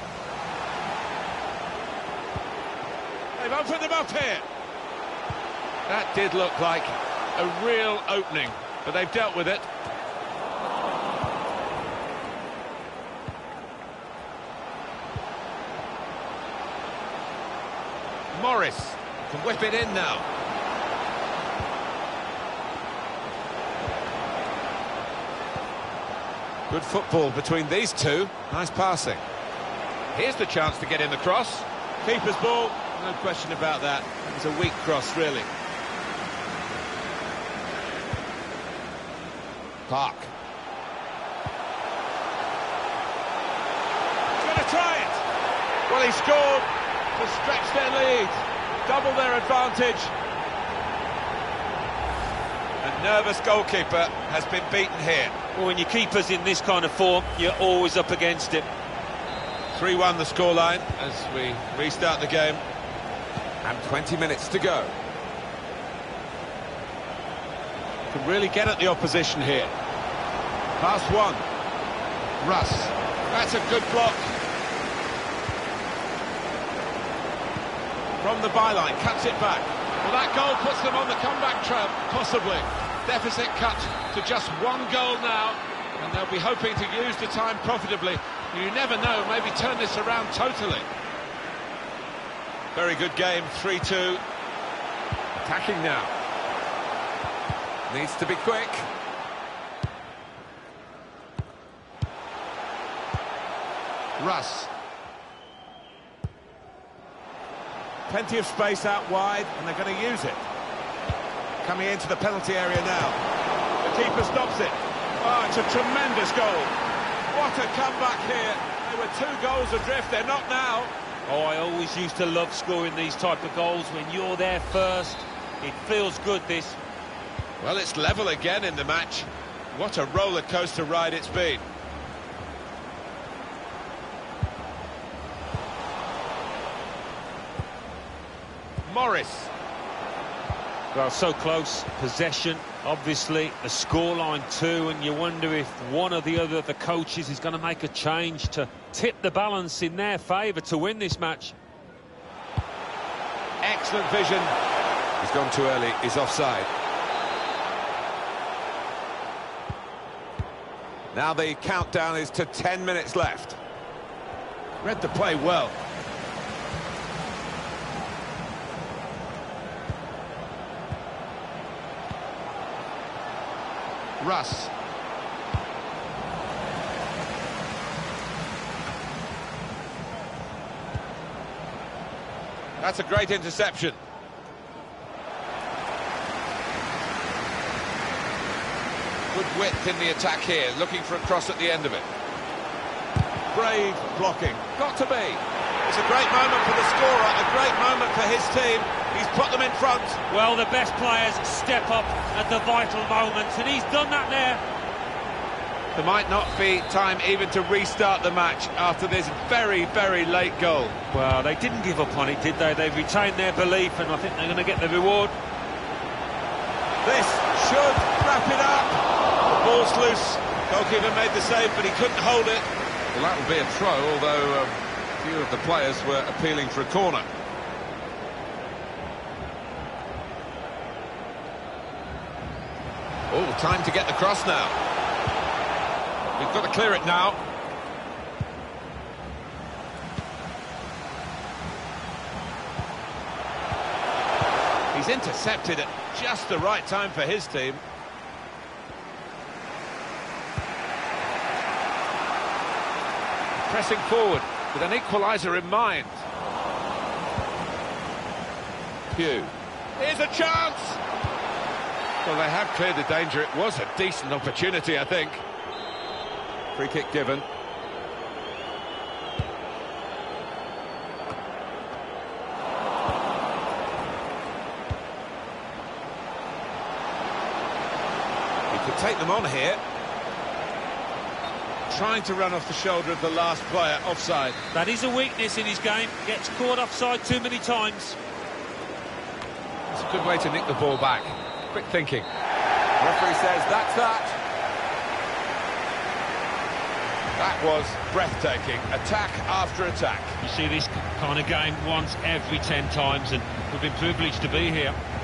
They've opened them up here. That did look like a real opening, but they've dealt with it. Morris can whip it in now. Good football between these two. Nice passing. Here's the chance to get in the cross. Keeper's ball, no question about that. It's a weak cross, really. Park. He's going to try it. Well, he scored to stretch their lead, double their advantage. A nervous goalkeeper has been beaten here. Well, when your keeper's in this kind of form, you're always up against him. three one the scoreline as we restart the game. And twenty minutes to go. Can really get at the opposition here. Pass one. Russ. That's a good block. From the byline, cuts it back. Well, that goal puts them on the comeback trail, possibly. Deficit cut to just one goal now, and they'll be hoping to use the time profitably. You never know, maybe turn this around totally. Very good game, three two. Attacking now. Needs to be quick. Russ. Plenty of space out wide, and they're going to use it. Coming into the penalty area now. The keeper stops it. Oh, it's a tremendous goal. What a comeback here. They were two goals adrift, they're not now. Oh, I always used to love scoring these type of goals when you're there first. It feels good, this. Well, it's level again in the match. What a roller coaster ride it's been. Morris. Well, so close, possession, obviously, the scoreline too, and you wonder if one or the other of the coaches is going to make a change to tip the balance in their favour to win this match. Excellent vision. He's gone too early, he's offside. Now the countdown is to ten minutes left. Read the play well. Russ. That's a great interception. Good width in the attack here, looking for a cross at the end of it. Brave blocking. Got to be. It's a great moment for the scorer, a great moment for his team. He's put them in front. Well, the best players step up at the vital moments, and he's done that there. There might not be time even to restart the match after this very, very late goal. Well, they didn't give up on it, did they? They retained their belief, and I think they're going to get the reward. This should wrap it up. The ball's loose. Goalkeeper made the save, but he couldn't hold it. Well, that will be a throw, although um, a few of the players were appealing for a corner. Oh, time to get the cross now. We've got to clear it now. He's intercepted at just the right time for his team. Pressing forward with an equaliser in mind. Pugh. Here's a chance! Well, they have cleared the danger. It was a decent opportunity, I think. Free kick given. He could take them on here. Trying to run off the shoulder of the last player, offside. That is a weakness in his game. Gets caught offside too many times. It's a good way to nick the ball back. Quick thinking. The referee says that's that. That was breathtaking. Attack after attack. You see this kind of game once every ten times, and we've been privileged to be here.